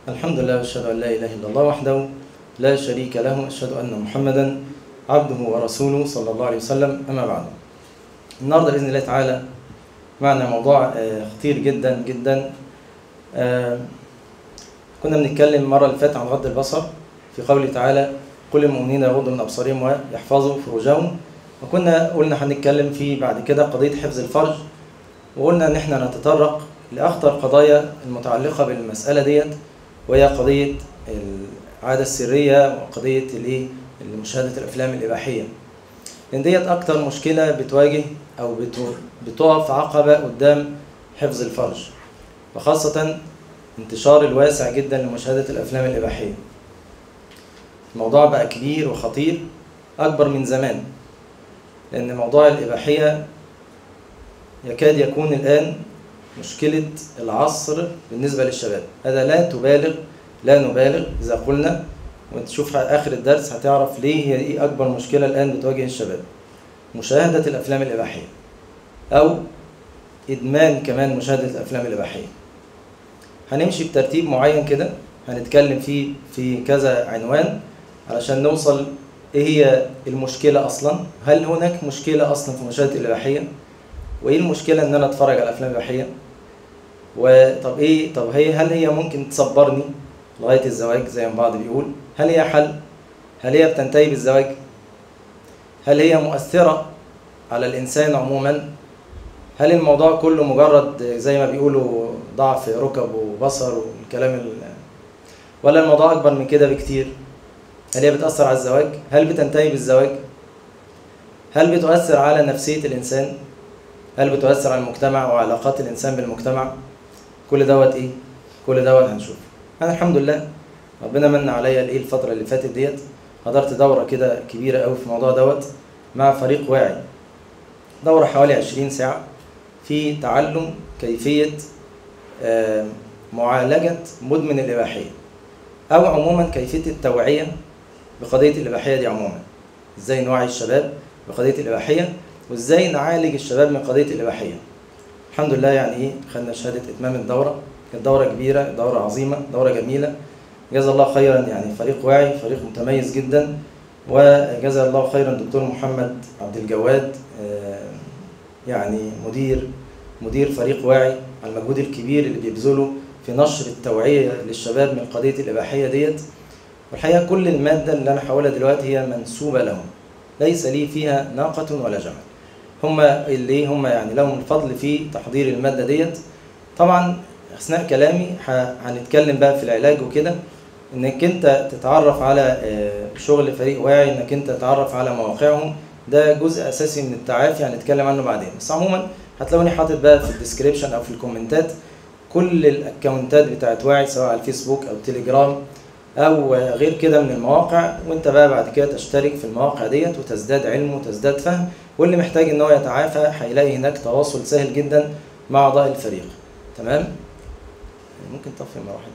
الحمد لله وأشهد أن لا إله إلا الله وحده لا شريك له، أشهد أن محمدا عبده ورسوله صلى الله عليه وسلم. أما بعد، النهارده بإذن الله تعالى معنا موضوع خطير جدا جدا. كنا بنتكلم المرة اللي فاتت عن غض البصر في قوله تعالى: قل للمؤمنين يغضوا من أبصارهم ويحفظوا فروجهم. وكنا قلنا هنتكلم في بعد كده قضية حفظ الفرج، وقلنا إن احنا نتطرق لأخطر قضايا المتعلقة بالمسألة ديت، وهي قضية العادة السرية وقضية مشاهدة الأفلام الإباحية، لأن ديت أكتر مشكلة بتواجه أو بتقف عقبة قدام حفظ الفرج، وخاصة انتشار الواسع جدا لمشاهدة الأفلام الإباحية. الموضوع بقى كبير وخطير أكبر من زمان، لأن موضوع الإباحية يكاد يكون الآن مشكلة العصر بالنسبة للشباب. هذا لا نبالغ إذا قلنا، وتشوف آخر الدرس هتعرف ليه هي إيه أكبر مشكلة الآن بتواجه الشباب: مشاهدة الأفلام الإباحية، أو إدمان كمان مشاهدة الأفلام الإباحية. هنمشي بترتيب معين كده، هنتكلم فيه في كذا عنوان علشان نوصل إيه هي المشكلة أصلا. هل هناك مشكلة أصلا في مشاهدة الإباحية؟ وإيه المشكلة إن أنا أتفرج على أفلام إباحية؟ هل هي ممكن تصبرني لغاية الزواج زي ما بعض بيقول؟ هل هي حل؟ هل هي بتنتهي بالزواج؟ هل هي مؤثرة على الإنسان عموما؟ هل الموضوع كله مجرد زي ما بيقولوا ضعف ركب وبصر والكلام ولا الموضوع أكبر من كده بكتير؟ هل هي بتأثر على الزواج؟ هل بتنتهي بالزواج؟ هل بتؤثر على نفسية الإنسان؟ هل بتؤثر على المجتمع وعلاقات الإنسان بالمجتمع؟ كل دوت هنشوف. أنا الحمد لله ربنا من عليا الفترة اللي فاتت ديت، حضرت دورة كده كبيرة قوي في الموضوع دوت مع فريق واعي، دورة حوالي 20 ساعة في تعلم كيفية معالجة مدمن الإباحية، أو عموما كيفية التوعية بقضية الإباحية دي عموما. إزاي نوعي الشباب بقضية الإباحية، وإزاي نعالج الشباب من قضية الإباحية. الحمد لله خدنا شهادة إتمام الدورة. كانت دورة كبيرة، دورة عظيمة، دورة جميلة، جزا الله خيرا. فريق واعي، فريق متميز جدا، وجزا الله خيرا دكتور محمد عبد الجواد، مدير فريق واعي، على المجهود الكبير اللي بيبذله في نشر التوعية للشباب من قضية الإباحية ديت. والحقيقة كل المادة اللي أنا هقولها دلوقتي هي منسوبة لهم، ليس لي فيها ناقة ولا جمل. هم لهم الفضل في تحضير المادة ديت. طبعا أثناء كلامي هنتكلم بقى في العلاج وكده، إنك أنت تتعرف على شغل فريق واعي، إنك أنت تتعرف على مواقعهم، ده جزء أساسي من التعافي، هنتكلم عنه بعدين. بس عموما هتلاقوني حاطط بقى في الديسكريبشن أو في الكومنتات كل الأكونتات بتاعت واعي، سواء على الفيسبوك أو تليجرام أو غير كده من المواقع، وأنت بقى بعد كده تشترك في المواقع ديت وتزداد علم وتزداد فهم. واللي محتاج إن هو يتعافى هيلاقي هناك تواصل سهل جدا مع أعضاء الفريق. تمام؟ ممكن تطفي المراحل.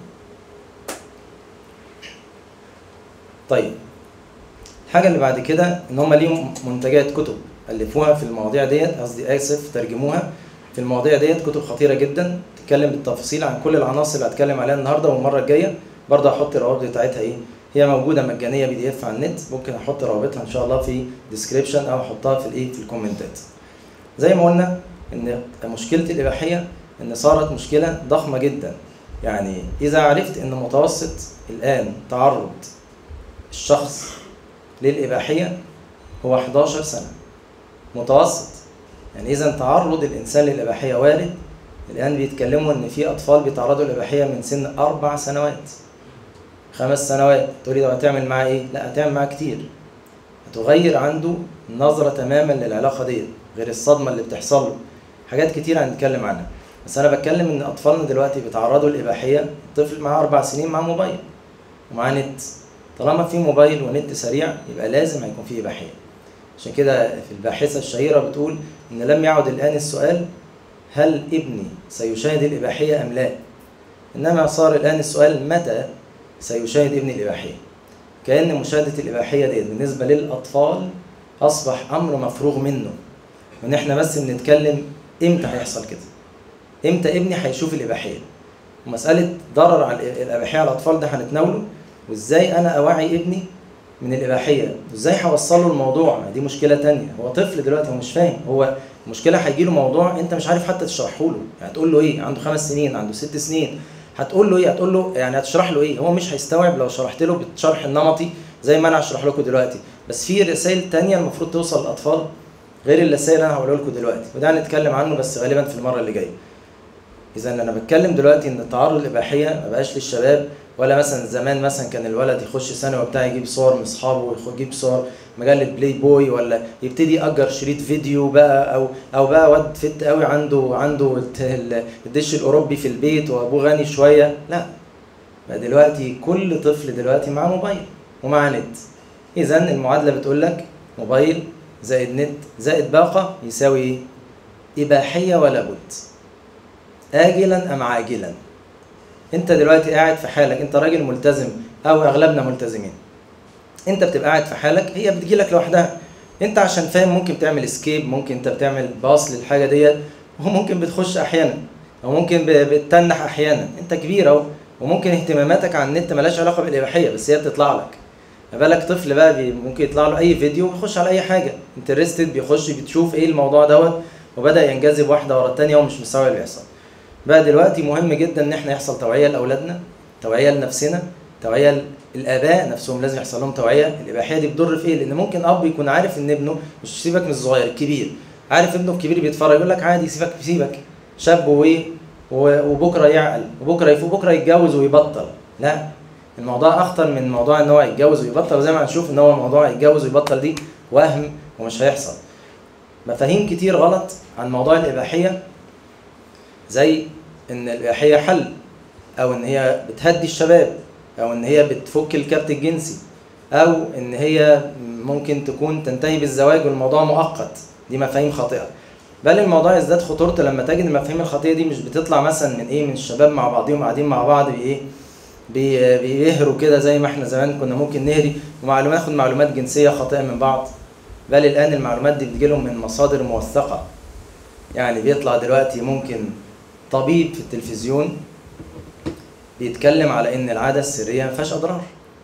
طيب، الحاجة اللي بعد كده إن هم ليهم منتجات، كتب ألفوها في المواضيع ديت، ترجموها في المواضيع ديت، كتب خطيرة جدا تتكلم بالتفاصيل عن كل العناصر اللي هتكلم عليها النهارده. والمرة الجاية برضه هحط الروابط بتاعتها هي موجودة مجانية PDF على النت، ممكن احط روابطها ان شاء الله في ديسكريبشن او احطها في الكومنتات. زي ما قلنا ان مشكلة الإباحية ان صارت مشكلة ضخمة جدا. اذا عرفت ان متوسط الان تعرض الشخص للإباحية هو 11 سنة متوسط، اذا تعرض الانسان للإباحية وارد. الان بيتكلموا ان في اطفال بيتعرضوا للإباحية من سن 4 سنوات 5 سنوات. تقولي ده هتعمل معاه ايه؟ لا، هتعمل معاه كتير، هتغير عنده النظرة تماما للعلاقة دي، غير الصدمة اللي بتحصل له، حاجات كتير هنتكلم عنها. بس انا بتكلم ان اطفالنا دلوقتي بيتعرضوا للإباحية. طفل معاه 4 سنين معاه موبايل ومعاه نت، طالما في موبايل ونت سريع يبقى لازم هيكون في إباحية. عشان كده في الباحثة الشهيرة بتقول ان لم يعد الآن السؤال هل ابني سيشاهد الإباحية أم لا، إنما صار الآن السؤال متى سيشاهد ابني الإباحية. كأن مشاهدة الإباحية دي بالنسبة للأطفال أصبح أمر مفروغ منه، وإن إحنا بس بنتكلم إمتى هيحصل كده، إمتى ابني هيشوف الإباحية. ومساله ضرر على الاباحيه على الاطفال ده هنتناوله، وازاي انا اوعي ابني من الاباحيه، وازاي هوصل له الموضوع. دي مشكله تانية، هو طفل دلوقتي هو مش فاهم، هو المشكله هيجي له موضوع انت مش عارف حتى تشرحه له، يعني هتقول له ايه؟ عنده 5 سنين، عنده 6 سنين، هتقول له ايه؟ هتقول له يعني هتشرح له ايه؟ هو مش هيستوعب لو شرحت له بالشرح النمطي زي ما انا هشرح لكم دلوقتي. بس في رسائل تانية المفروض توصل للاطفال غير الرسائل اللي انا هقولها لكم دلوقتي، وده هنتكلم عنه بس غالبا في المره اللي جايه. اذا انا بتكلم دلوقتي ان التعرض للاباحيه ما بقاش للشباب، ولا مثلا زمان مثلا كان الولد يخش ثانوي وبتاع يجيب صور من اصحابه ويجيب صور مجله بلاي بوي، ولا يبتدي يأجر شريط فيديو بقى، او بقى واد فت قوي عنده الدش الاوروبي في البيت وابوه غني شويه. لا، بقى دلوقتي كل طفل دلوقتي معاه موبايل ومعاه نت. اذا المعادله بتقول لك موبايل زائد نت زائد باقه يساوي ايه؟ اباحيه ولا بد، آجلا أم عاجلا. أنت دلوقتي قاعد في حالك، أنت راجل ملتزم أو أغلبنا ملتزمين، أنت بتبقى قاعد في حالك، هي بتجيلك لوحدها. أنت عشان فاهم ممكن تعمل اسكيب، ممكن أنت بتعمل باص للحاجة ديت، وممكن بتخش أحيانا، أو ممكن بتتنح أحيانا. أنت كبير أهو، وممكن اهتماماتك على النت ملاش علاقة بالإباحية، بس هي بتطلع لك. ما بالك طفل بقى ممكن يطلع له أي فيديو ويخش على أي حاجة انترستد، بيخش بتشوف إيه الموضوع دوت، وبدأ ينجذب واحدة ورا التانية ومش مستوعب اللي بيحصل. بقى دلوقتي مهم جدا ان احنا يحصل توعيه لاولادنا، توعيه لنفسنا، توعيه الاباء نفسهم لازم يحصل لهم توعيه. الاباحيه دي بتضر في ايه؟ لان ممكن اب يكون عارف ان ابنه، مش سيبك من الصغير، الكبير عارف ابنه الكبير بيتفرج، يقول لك عادي سيبك شاب وبكره يعقل وبكره يفوق بكره يتجوز ويبطل. لا، الموضوع اخطر من موضوع ان هو يتجوز ويبطل، وزي ما هنشوف ان هو موضوع يتجوز ويبطل دي وهم ومش هيحصل. مفاهيم كتير غلط عن موضوع الاباحيه، زي ان الاباحيه حل، او ان هي بتهدي الشباب، او ان هي بتفك الكبت الجنسي، او ان هي ممكن تكون تنتهي بالزواج والموضوع مؤقت. دي مفاهيم خاطئه، بل الموضوع يزداد خطورته لما تجد المفاهيم الخاطئه دي مش بتطلع مثلا من الشباب مع بعضهم قاعدين مع بعض بيهروا كده زي ما احنا زمان كنا ممكن نهري ناخد معلومات جنسيه خاطئه من بعض. بل الان المعلومات دي بتجيلهم من مصادر موثقه. يعني بيطلع دلوقتي ممكن طبيب في التلفزيون بيتكلم على ان العاده السريه ما فيهاش اضرار،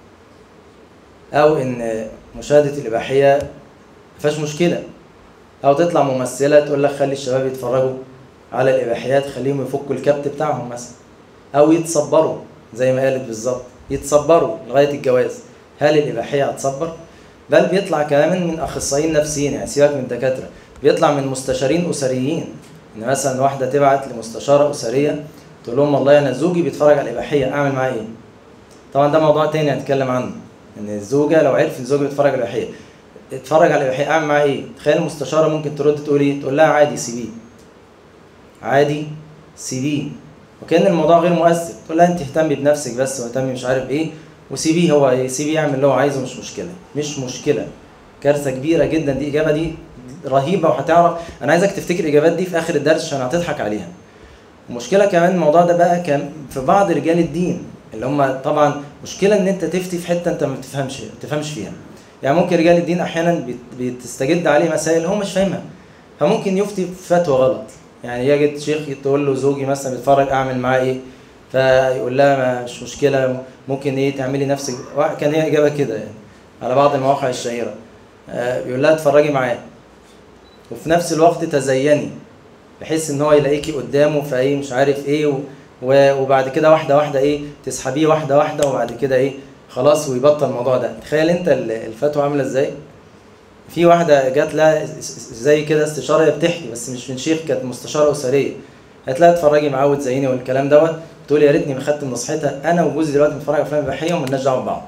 او ان مشاهده الاباحيه ما فيهاش مشكله، او تطلع ممثله تقول لك خلي الشباب يتفرجوا على الاباحيات، خليهم يفكوا الكبت بتاعهم مثلا، او يتصبروا زي ما قالت بالظبط، يتصبروا لغايه الجواز. هل الاباحيه هتصبر؟ بل بيطلع كمان من اخصائيين نفسيين، يعني سيبك من الدكاتره، بيطلع من مستشارين اسريين، ان مثلا واحده تبعت لمستشاره اسريه تقول لهم والله انا زوجي بيتفرج على الاباحيه، اعمل معاه ايه؟ طبعا ده موضوع تاني هنتكلم عنه، ان الزوجه لو عرف ان زوجها بيتفرج على الاباحيه، اتفرج على الاباحيه اعمل معاه ايه؟ تخيل المستشاره ممكن ترد تقول ايه؟ تقول لها عادي سيبيه، عادي سيبيه، وكأن الموضوع غير مؤثر. تقول لها انت اهتمي بنفسك بس، واهتمي مش عارف ايه، وسيبيه، هو سيبيه يعمل اللي هو عايزه، مش مشكله. كارثه كبيره جدا. دي اجابه دي رهيبه، وهتعرف انا عايزك تفتكر الاجابات دي في اخر الدرس عشان هتضحك عليها. المشكله كمان الموضوع ده بقى كان في بعض رجال الدين، اللي هم طبعا مشكله ان انت تفتي في حته انت ما تفهمش فيها. يعني ممكن رجال الدين احيانا بتستجد عليه مسائل هو مش فاهمها، فممكن يفتي فتوى غلط. يعني يجد شيخ تقول له زوجي مثلا بيتفرج اعمل معاه ايه، فيقول لها مش مشكله، ممكن تعملي نفسك. كان هي اجابه كده يعني على بعض المواقع الشهيره، بيقول لها اتفرجي معاه وفي نفس الوقت تزيني، بحيث ان هو يلاقيكي قدامه في مش عارف ايه، وبعد كده واحده واحده تسحبيه واحده واحده، وبعد كده خلاص ويبطل الموضوع ده. تخيل انت الفتوى عامله ازاي. في واحده جات لها زي كده استشاره، بتحكي بس مش من شيخ، كانت مستشاره اسريه، قالت لها اتفرجي معاه وتزيني والكلام دوت، تقول يا ريتني ما خدت نصيحتها، انا وجوزي دلوقتي بنتفرج على افلام اباحيه ومالناش دعوه ببعض.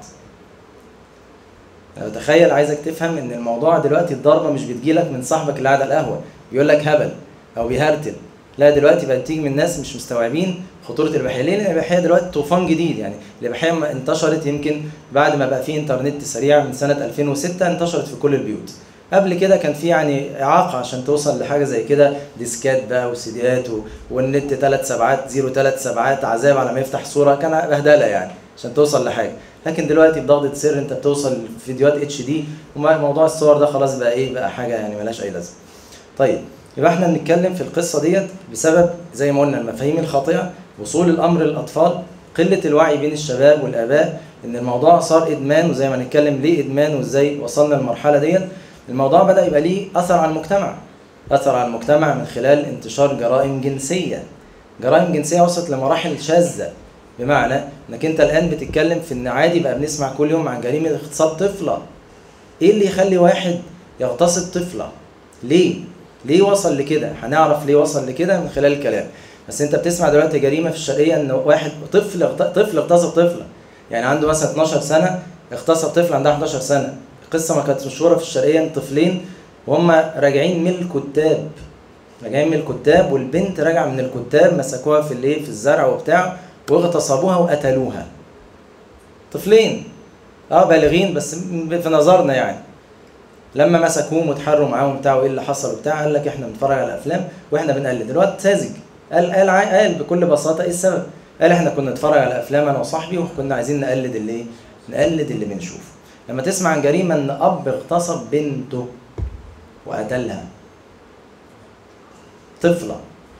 لو تخيل، عايزك تفهم ان الموضوع دلوقتي الضربه مش بتجيلك من صاحبك اللي قاعد على القهوه بيقول لك هبل او بيهرتل، لا دلوقتي بقت تيجي من ناس مش مستوعبين خطوره الاباحيه. ليه؟ لان الاباحيه دلوقتي طوفان جديد. يعني الاباحيه انتشرت يمكن بعد ما بقى في انترنت سريع من سنه 2006، انتشرت في كل البيوت. قبل كده كان في اعاقه عشان توصل لحاجه زي كده، ديسكات بقى وسيديات والنت 3 سبعات 0 سبعات، عذاب على ما يفتح صوره، كان بهدله يعني عشان توصل لحاجه. لكن دلوقتي بضغطه سر انت بتوصل لفيديوهات HD، وموضوع الصور ده خلاص بقى حاجه يعني ملهاش اي لازمه. طيب، يبقى احنا بنتكلم في القصه ديت بسبب زي ما قلنا المفاهيم الخاطئه، وصول الامر للاطفال، قله الوعي بين الشباب والاباء ان الموضوع صار ادمان، وزي ما هنتكلم ليه ادمان وازاي وصلنا للمرحله ديت. الموضوع بدا يبقى ليه اثر على المجتمع، اثر على المجتمع من خلال انتشار جرائم جنسيه. جرائم جنسيه وصلت لمراحل شاذه، بمعنى انك انت الان بتتكلم في ان عادي بقى بنسمع كل يوم عن جريمه اغتصاب طفله. ايه اللي يخلي واحد يغتصب طفله؟ ليه وصل لكده؟ هنعرف ليه وصل لكده من خلال الكلام. بس انت بتسمع دلوقتي جريمه في الشرقيه ان واحد طفل اغتصب طفله، يعني عنده مثلا 12 سنه اغتصب طفل عندها 11 سنه. القصه ما كانت مشهوره في الشرقيه ان طفلين وهم راجعين من الكتاب، والبنت راجعه من الكتاب مسكوها في في الزرع وبتاع واغتصبوها وقتلوها. طفلين بالغين بس في نظرنا يعني. لما مسكوهم واتحروا معاهم بتاع وايه اللي حصل وبتاع، قال لك احنا بنتفرج على افلام واحنا بنقلد. الواد ساذج قال بكل بساطه ايه السبب؟ قال احنا كنا نتفرج على افلام انا وصاحبي وكنا عايزين نقلد اللي بنشوفه. لما تسمع عن جريمه ان اب اغتصب بنته وقتلها، طفله،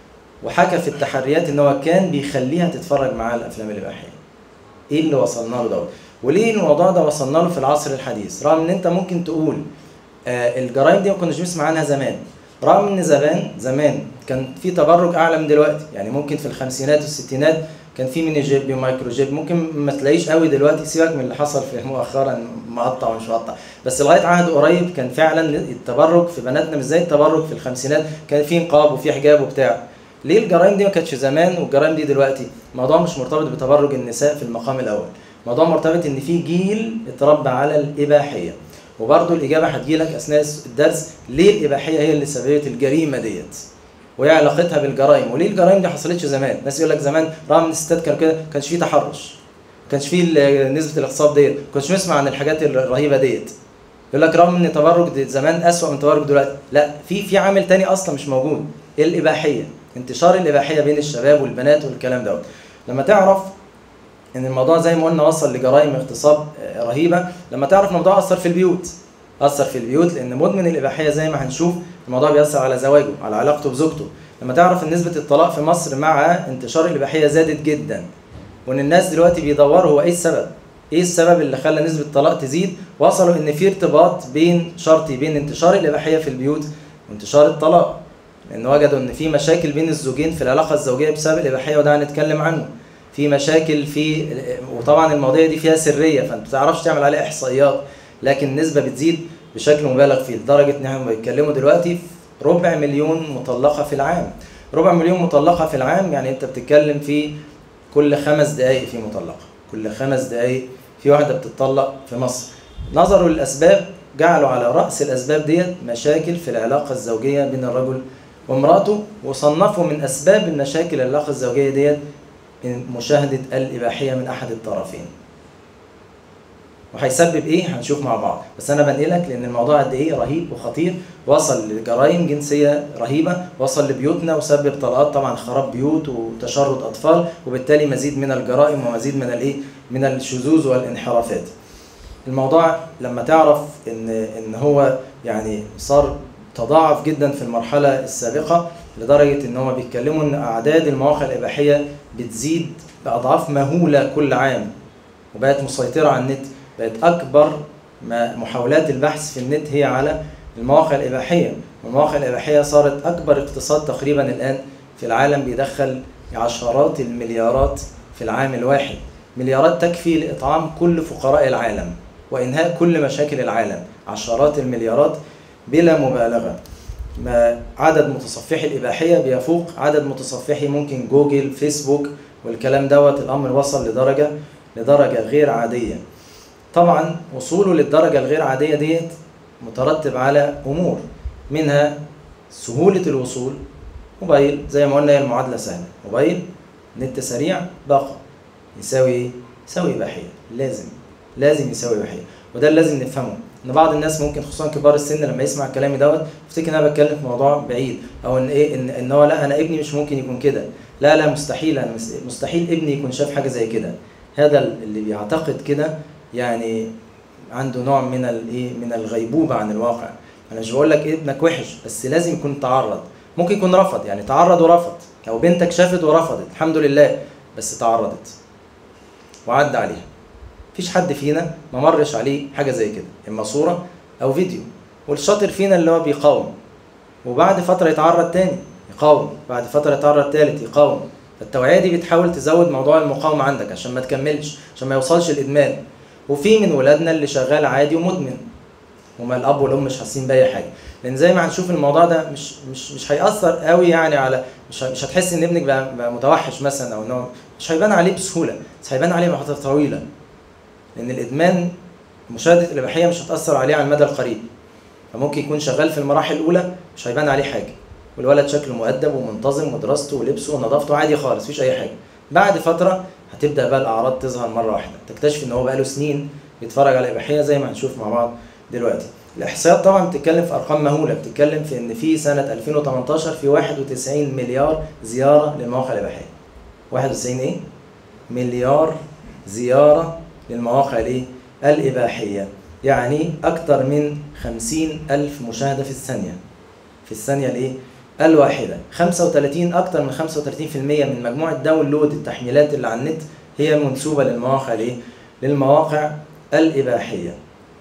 وحكى في التحريات ان هو كان بيخليها تتفرج معاه الافلام الاباحيه. ايه اللي وصلنا له دوت؟ وليه الموضوع ده وصلنا له في العصر الحديث؟ رغم ان انت ممكن تقول الجرائم دي ما كناش بنسمع عنها زمان، رغم ان زمان كان في تبرج اعلى من دلوقتي. يعني ممكن في الخمسينات والستينات كان في ميني جيب ومايكرو جيب، ممكن ما تلاقيش قوي دلوقتي، سيبك من اللي حصل في مؤخرا مقطع ومش مقطع، بس لغايه عهد قريب كان فعلا التبرج في بناتنا مش زي التبرج في الخمسينات، كان في نقاب وفي حجاب وبتاع. ليه الجرائم دي ما كانتش زمان والجرائم دي دلوقتي؟ الموضوع مش مرتبط بتبرج النساء في المقام الاول، الموضوع مرتبط ان في جيل اتربى على الاباحيه. وبرضه الاجابه هتجيلك اثناء الدرس ليه الاباحيه هي اللي سببت الجريمه ديت، وايه علاقتها بالجرائم، وليه الجرائم دي حصلتش زمان. الناس يقول لك زمان رغم ان الستات كانوا كده ما كانش فيه تحرش، ما كانش فيه نسبه الاغتصاب ديت، ما كناش نسمع عن الحاجات الرهيبه ديت. يقول لك رغم ان التبرج زمان اسوأ من التبرج دلوقتي، لا، في عامل تاني اصلا مش موجود، الاباحيه، انتشار الاباحيه بين الشباب والبنات والكلام دوت. لما تعرف ان الموضوع زي ما قلنا وصل لجرائم اغتصاب رهيبه، لما تعرف الموضوع اثر في البيوت، لان مدمن الاباحيه زي ما هنشوف الموضوع بيأثر على زواجه، على علاقته بزوجته. لما تعرف ان نسبه الطلاق في مصر مع انتشار الاباحيه زادت جدا، وان الناس دلوقتي بيدوروا هو ايه السبب اللي خلى نسبه الطلاق تزيد، وصلوا ان في ارتباط شرطي بين انتشار الاباحيه في البيوت وانتشار الطلاق، لان وجدوا ان في مشاكل بين الزوجين في العلاقه الزوجيه بسبب الاباحيه، وده هنتكلم عنه. في مشاكل وطبعا المواضيع دي فيها سريه فانت ما تعرفش تعمل عليها احصائيات، لكن النسبه بتزيد بشكل مبالغ فيه، لدرجه ان احنا بنتكلموا دلوقتي في 250,000 مطلقه في العام. 250,000 مطلقه في العام، يعني انت بتتكلم في كل 5 دقائق في مطلقه، كل 5 دقائق في واحده بتطلق في مصر. نظروا للاسباب، جعلوا على راس الاسباب ديت مشاكل في العلاقه الزوجيه بين الرجل وامراته، وصنفوا من اسباب المشاكل العلاقه الزوجيه ديت مشاهده الاباحيه من احد الطرفين. وهيسبب ايه هنشوف مع بعض، بس انا بنقلك لان الموضوع قد ايه رهيب وخطير، وصل لجرائم جنسيه رهيبه، وصل لبيوتنا وسبب طلاقات، طبعا خراب بيوت وتشرد اطفال، وبالتالي مزيد من الجرائم ومزيد من الشذوذ والانحرافات. الموضوع لما تعرف ان هو يعني صار تضاعف جدا في المرحله السابقه، لدرجه ان هم بيتكلموا ان اعداد المواقع الاباحيه بتزيد باضعاف مهوله كل عام، وبقت مسيطره على النت. بقت اكبر محاولات البحث في النت هي على المواقع الاباحيه، والمواقع الاباحيه صارت اكبر اقتصاد تقريبا الان في العالم، بيدخل عشرات المليارات في العام الواحد، مليارات تكفي لاطعام كل فقراء العالم وانهاء كل مشاكل العالم، عشرات المليارات بلا مبالغه. ما عدد متصفحي الاباحيه بيفوق عدد متصفحي ممكن جوجل، فيسبوك والكلام دوت. الامر وصل لدرجه غير عاديه. طبعا وصوله للدرجه الغير عاديه ديت مترتب على امور، منها سهوله الوصول. موبايل زي ما قلنا هي المعادله سهله، موبايل، نت سريع، باقه، يساوي ايه؟ يساوي اباحيه. لازم يساوي اباحيه، وده اللي لازم نفهمه. ان بعض الناس ممكن خصوصا كبار السن لما يسمع كلامي دوت يفتكر ان انا بتكلم في موضوع بعيد، او ان ايه ان هو لا انا ابني مش ممكن يكون كده، لا مستحيل، انا مستحيل ابني يكون شاف حاجه زي كده. هذا اللي بيعتقد كده يعني عنده نوع من الغيبوبه عن الواقع. انا مش بقول لك ابنك وحش، بس لازم يكون تعرض، ممكن يكون رفض، يعني تعرض ورفض، لو بنتك شافت ورفضت الحمد لله، بس تعرضت وعدى عليها. مفيش حد فينا ما مرش عليه حاجه زي كده، اما صوره او فيديو. والشاطر فينا اللي هو بيقاوم، وبعد فتره يتعرض تاني يقاوم، بعد فتره يتعرض تالت يقاوم. فالتوعيه دي بتحاول تزود موضوع المقاومه عندك عشان ما تكملش، عشان ما يوصلش الادمان. وفي من ولادنا اللي شغال عادي ومدمن، وما الاب والام مش حاسين باي حاجه. لان زي ما هنشوف الموضوع ده مش هيأثر قوي يعني على، مش هتحس ان ابنك بقى متوحش مثلا، او انه مش هيبان عليه بسهوله، بس هيبان عليه بعد فتره طويله. لان الادمان مشاهده الاباحيه مش هتأثر عليه على المدى القريب، فممكن يكون شغال في المراحل الاولى مش هيبان عليه حاجه، والولد شكله مؤدب ومنتظم ودراسته ولبسه ونظافته عادي خالص مفيش اي حاجه. بعد فتره هتبدا بقى الاعراض تظهر مره واحده، تكتشف ان هو بقى له سنين بيتفرج على الاباحيه زي ما هنشوف مع بعض دلوقتي. الاحصائيات طبعا بتتكلم في ارقام مهوله، بتتكلم في ان في سنه 2018 في 91 مليار زياره للمواقع الاباحيه. 91 ايه؟ مليار زياره للمواقع الايه؟ الاباحيه. يعني اكتر من 50,000 مشاهده في الثانيه. في الثانيه الايه؟ الواحده. 35 اكتر من 35% من مجموع الداونلود التحميلات اللي على النت هي منسوبه للمواقع الايه؟ للمواقع الاباحيه.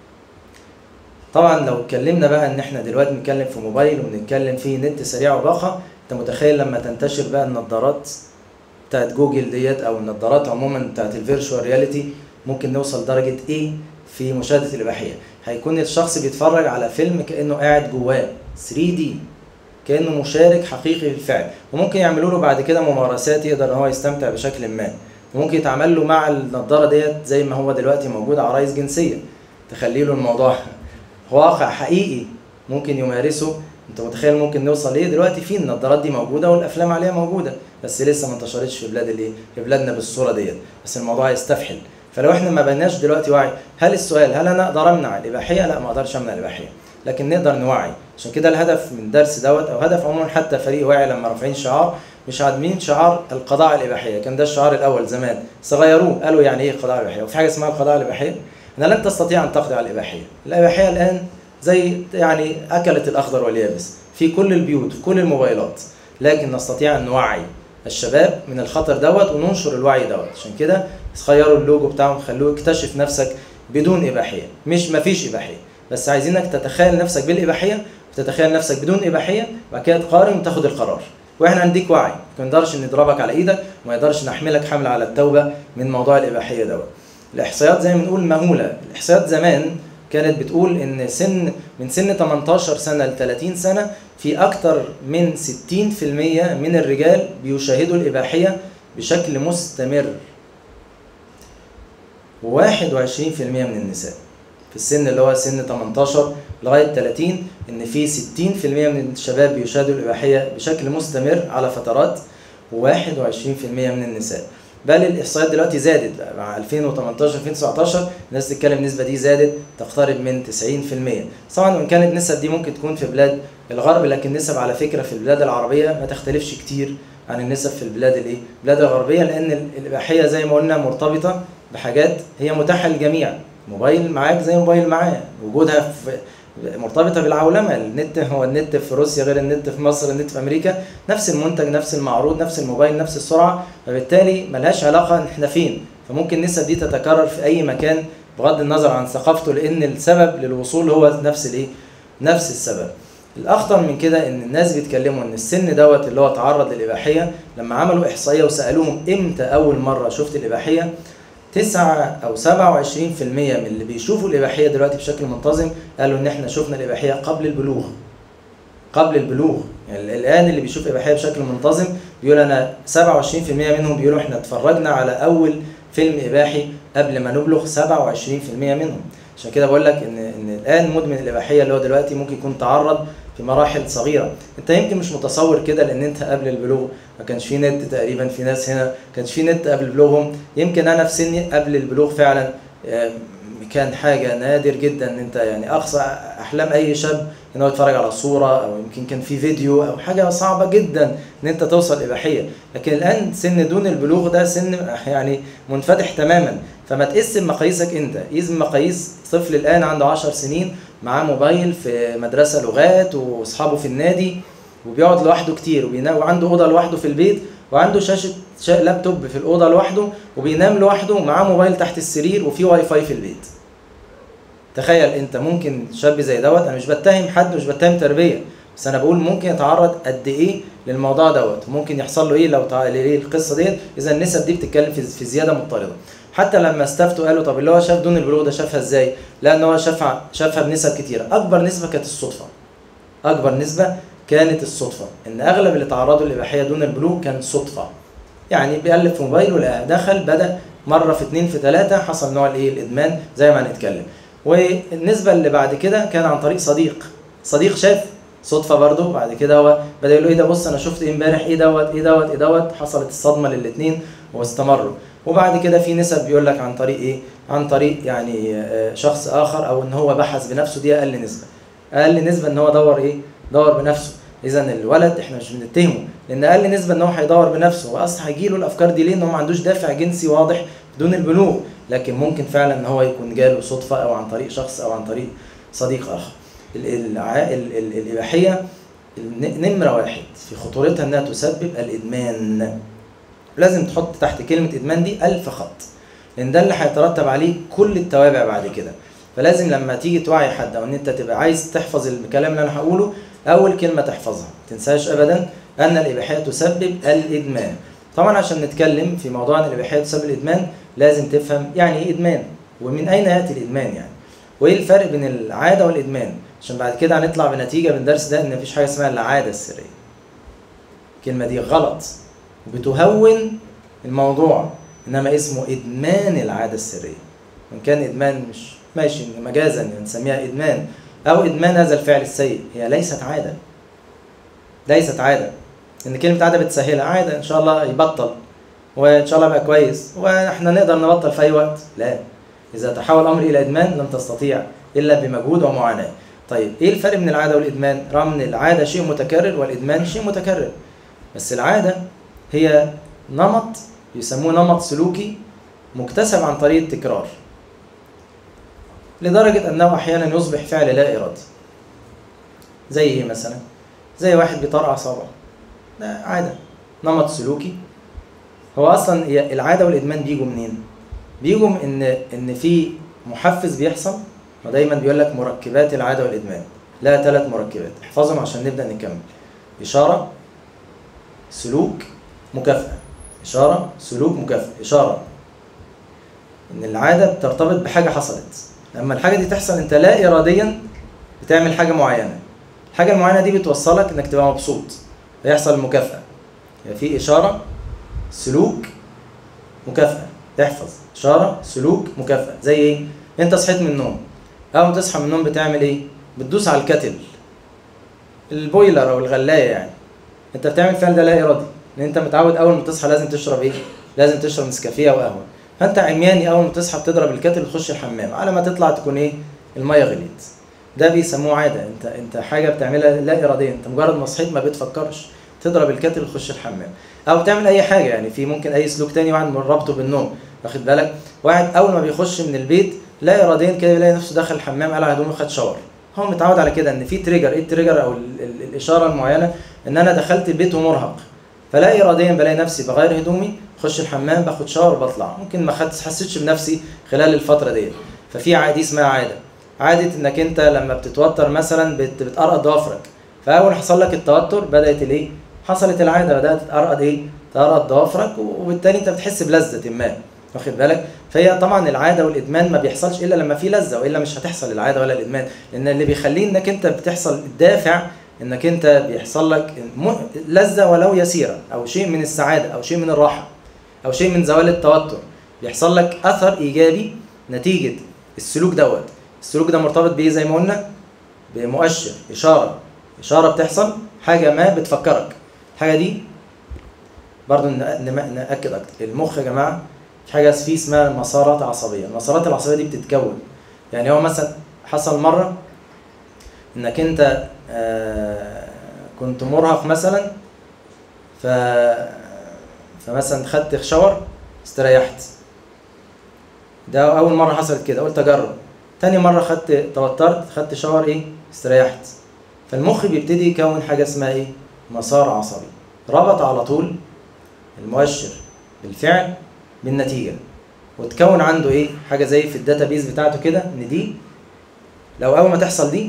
طبعا لو اتكلمنا بقى ان احنا دلوقتي بنتكلم في موبايل وبنتكلم في نت سريع وباقه، انت متخيل لما تنتشر بقى النظارات بتاعت جوجل ديت او النظارات عموما بتاعت الفيرتشوال رياليتي، ممكن نوصل لدرجه ايه في مشاهده الاباحيه؟ هيكون الشخص بيتفرج على فيلم كانه قاعد جواه 3D، كانه مشارك حقيقي بالفعل. وممكن يعملوا له بعد كده ممارسات يقدر ان هو يستمتع بشكل ما. وممكن يتعمل له مع النظاره ديت زي ما هو دلوقتي موجود عرايس جنسيه، تخلي له الموضوع واقع حقيقي ممكن يمارسه. انت متخيل ممكن نوصل ايه؟ دلوقتي في النظارات دي موجوده والافلام عليها موجوده، بس لسه ما انتشرتش في بلاد الايه؟ في بلادنا بالصوره ديت، بس الموضوع يستفحل. فلو احنا ما بقيناش دلوقتي وعي، هل السؤال هل انا اقدر امنع الاباحيه؟ لا، ما اقدرش امنع الاباحيه، لكن نقدر نوعي. عشان كده الهدف من الدرس دوت، او هدف عموما حتى فريق واعي لما رافعين شعار، مش عاملين شعار القضاء على الاباحيه، كان ده الشعار الاول زمان، صغيروه قالوا يعني ايه القضاء على الاباحيه؟ وفي حاجه اسمها القضاء على الاباحيه؟ ان لن تستطيع ان تقضي على الاباحيه. الاباحيه الان زي يعني اكلت الاخضر واليابس في كل البيوت في كل الموبايلات، لكن نستطيع ان نوعي الشباب من الخطر دوت وننشر الوعي دوت. عشان كده خيروا اللوجو بتاعهم، خلوه اكتشف نفسك بدون اباحيه، مش مفيش اباحيه، بس عايزينك تتخيل نفسك بالاباحيه وتتخيل نفسك بدون اباحيه، وبعد كده تقارن وتاخد القرار. واحنا هنديك وعي، ما نقدرش نضربك على ايدك وما نقدرش نحملك حمل على التوبه من موضوع الاباحيه دوت. الاحصائيات زي ما بنقول مهوله. الاحصائيات زمان كانت بتقول ان من سن 18 سنه ل 30 سنه في اكتر من 60% من الرجال بيشاهدوا الاباحيه بشكل مستمر، و21% من النساء. في السن اللي هو سن 18 لغايه 30 ان في 60% من الشباب بيشاهدوا الاباحيه بشكل مستمر على فترات، و21% من النساء. بل الاحصائيات دلوقتي زادت مع 2018 2019 الناس تتكلم النسبه دي زادت تقترب من 90%. طبعا وان كانت النسب دي ممكن تكون في بلاد الغرب، لكن النسب على فكره في البلاد العربيه ما تختلفش كتير عن النسب في البلاد البلاد الغربيه، لان الاباحيه زي ما قلنا مرتبطه بحاجات هي متاحه للجميع. موبايل معاك زي موبايل معاه، وجودها مرتبطه بالعولمه. النت هو النت في روسيا غير النت في مصر، النت في امريكا نفس المنتج نفس المعروض نفس الموبايل نفس السرعه، فبالتالي ملهاش علاقه ان احنا فين. فممكن النسب دي تتكرر في اي مكان بغض النظر عن ثقافته، لان السبب للوصول هو نفس السبب. الاخطر من كده ان الناس بيتكلموا ان السن دوت اللي هو تعرض للاباحيه، لما عملوا احصائيه وسالوهم امتى اول مره شفت الاباحيه، 9 أو 27% من اللي بيشوفوا الإباحية دلوقتي بشكل منتظم قالوا إن إحنا شفنا الإباحية قبل البلوغ. قبل البلوغ، يعني الآن اللي بيشوف إباحية بشكل منتظم بيقول أنا 27% منهم بيقولوا إحنا اتفرجنا على أول فيلم إباحي قبل ما نبلغ. 27% منهم. عشان كده بقول لك إن الآن مدمن الإباحية اللي هو دلوقتي ممكن يكون تعرض في مراحل صغيرة. انت يمكن مش متصور كده لان انت قبل البلوغ ما كانش في نت تقريبا، في ناس هنا ما كانش في نت قبل بلوغهم. يمكن انا في سني قبل البلوغ فعلا كان حاجة نادر جدا ان انت يعني اقصى احلام اي شاب ان هو يتفرج على صورة او يمكن كان في فيديو او حاجة صعبة جدا ان انت توصل اباحية. لكن الان سن دون البلوغ ده سن يعني منفتح تماما. فما تقسم مقاييسك انت، قيس مقاييس طفل الان عنده 10 سنين معاه موبايل في مدرسة لغات واصحابه في النادي وبيقعد لوحده كتير وعنده اوضه لوحده في البيت، وعنده شاشه لابتوب في الاوضه لوحده، وبينام لوحده ومعاه موبايل تحت السرير وفي واي فاي في البيت. تخيل انت ممكن شاب زي دوت، انا مش بتهم حد مش بتهم تربيه، بس انا بقول ممكن يتعرض قد ايه للموضوع دوت، وممكن يحصل له ايه لو ايه القصه ديت. اذا النسب دي بتتكلم في زياده مضطرده. حتى لما استفتوا قالوا طب اللي هو شاف دون البلوغ ده شافها ازاي؟ لان هو شافها بنسب كتيره. اكبر نسبه كانت الصدفه. اكبر نسبه كانت الصدفه، ان اغلب اللي تعرضوا للاباحيه دون البلوغ كان صدفه. يعني بيقلب في موبايل ولقى دخل، بدا مره في 2 في 3 حصل نوع الايه الادمان زي ما هنتكلم. والنسبه اللي بعد كده كان عن طريق صديق شاف صدفه برضه، بعد كده هو بدا يقول له ايه ده، بص انا شفت ايه امبارح، ايه دوت ايه دوت ايه دوت، حصلت الصدمه للاثنين واستمروا. وبعد كده في نسب بيقول لك عن طريق ايه، عن طريق يعني شخص اخر، او ان هو بحث بنفسه. دي اقل نسبه. اقل نسبه ان هو دور بنفسه. اذا الولد احنا مش بنتهمه، لان اقل نسبه ان هو هيدور بنفسه، واصلا هيجيله الافكار دي ليه؟ ان هو ما عندوش دافع جنسي واضح دون البلوغ. لكن ممكن فعلا ان هو يكون جاله صدفه، او عن طريق شخص، او عن طريق صديق اخر. الاباحيه نمره واحد في خطورتها انها تسبب الادمان. لازم تحط تحت كلمه ادمان دي 1000 خط، لان ده اللي هيترتب عليه كل التوابع بعد كده. فلازم لما تيجي توعي حد، او ان انت تبقى عايز تحفظ الكلام اللي انا هقوله، اول كلمه تحفظها ما تنساش ابدا ان الاباحيه تسبب الادمان. طبعا عشان نتكلم في موضوع ان الاباحيه تسبب الادمان لازم تفهم يعني ايه ادمان، ومن اين ياتي الادمان يعني، وايه الفرق بين العاده والادمان، عشان بعد كده هنطلع بنتيجه من الدرس ده ان مفيش حاجه اسمها العاده السريه. الكلمه دي غلط وبتهون الموضوع، انما اسمه ادمان العاده السريه. وان كان ادمان مش ماشي مجازا نسميها ادمان، او ادمان هذا الفعل السيء، هي ليست عاده. ليست عاده، ان كلمه عاده بتسهلها، عاده ان شاء الله يبطل وان شاء الله يبقى كويس واحنا نقدر نبطل في اي وقت. لا، اذا تحول الامر الى ادمان لن تستطيع الا بمجهود ومعاناه. طيب ايه الفرق بين العاده والادمان؟ رغم ان العاده شيء متكرر والادمان شيء متكرر، بس العاده هي نمط يسموه نمط سلوكي مكتسب عن طريق التكرار، لدرجة أنه أحيانا يصبح فعل لا إرادي. زي إيه مثلا؟ زي واحد بيطرقع صابعه، ده عادة، نمط سلوكي. هو أصلا العادة والإدمان بيجوا منين؟ بيجوا إن في محفز بيحصل، ودايما بيقول لك مركبات العادة والإدمان، لا 3 مركبات، احفظهم عشان نبدأ نكمل. إشارة، سلوك، مكافأة. إشارة، سلوك، مكافأة. إشارة إن العادة بترتبط بحاجة حصلت، لما الحاجة دي تحصل انت لا اراديا بتعمل حاجة معينة، الحاجة المعينة دي بتوصلك انك تبقى مبسوط، فيحصل المكافأة. يعني في اشارة، سلوك، مكافأة. تحفظ اشارة، سلوك، مكافأة. زي ايه؟ انت صحيت من النوم، اول ما تصحى من النوم بتعمل ايه؟ بتدوس على الكتل، البويلر او الغلاية يعني. انت بتعمل فعل ده لا ارادي، لان انت متعود اول ما تصحى لازم تشرب ايه؟ لازم تشرب نسكافيه او قهوة. فانت عمياني اول ما تصحى بتضرب الكتل وتخش الحمام، على ما تطلع تكون ايه؟ الميه غليت. ده بيسموه عاده، انت حاجه بتعملها لا اراديا، انت مجرد ما صحيت ما بتفكرش، تضرب الكتل وتخش الحمام، او تعمل اي حاجه. يعني في ممكن اي سلوك تاني واحد ربطه بالنوم، واخد بالك؟ واحد اول ما بيخش من البيت لا اراديا كده يلاقي نفسه دخل الحمام، قلع هدومه وخد شاور. هو متعود على كده، ان في تريجر. ايه التريجر او الاشاره المعينه؟ ان انا دخلت البيت ومرهق، فلا اراديا بلاقي نفسي بغير هدومي، اخش الحمام، باخد شاور، بطلع. ممكن ما حسيتش بنفسي خلال الفتره دي. ففي عاده اسمها عاده انك انت لما بتتوتر مثلا بتقرقض ضوافرك، فاول حصل لك التوتر بدات الايه؟ حصلت العاده، بدات تقرقض ايه؟ تقرقض ضوافرك، وبالتالي انت بتحس بلذه ما، واخد بالك؟ فهي طبعا العاده والادمان ما بيحصلش الا لما في لذه، والا مش هتحصل العاده ولا الادمان. لان اللي بيخليه انك انت بتحصل الدافع انك انت بيحصل لك لذه ولو يسيره، او شيء من السعاده، او شيء من الراحه، او شيء من زوال التوتر، بيحصل لك اثر ايجابي نتيجه السلوك دوت. السلوك ده مرتبط بايه زي ما قلنا؟ بمؤشر، اشاره بتحصل، حاجه ما بتفكرك. الحاجه دي برضو ناكد اكتر، المخ يا جماعه في حاجه فيه اسمها مسارات عصبيه. المسارات العصبيه دي بتتكون، يعني هو مثلا حصل مره انك انت كنت مرهق مثلا، فمثلا خدت شاور استريحت، ده اول مره حصلت كده، قلت اجرب. تاني مره توترت، خدت شاور ايه؟ استريحت. فالمخ بيبتدي يكون حاجه اسمها ايه؟ مسار عصبي ربط على طول المؤشر بالفعل بالنتيجة، وتكون عنده ايه حاجة زي في الداتابيز بتاعته كده، ان دي لو اول ما تحصل دي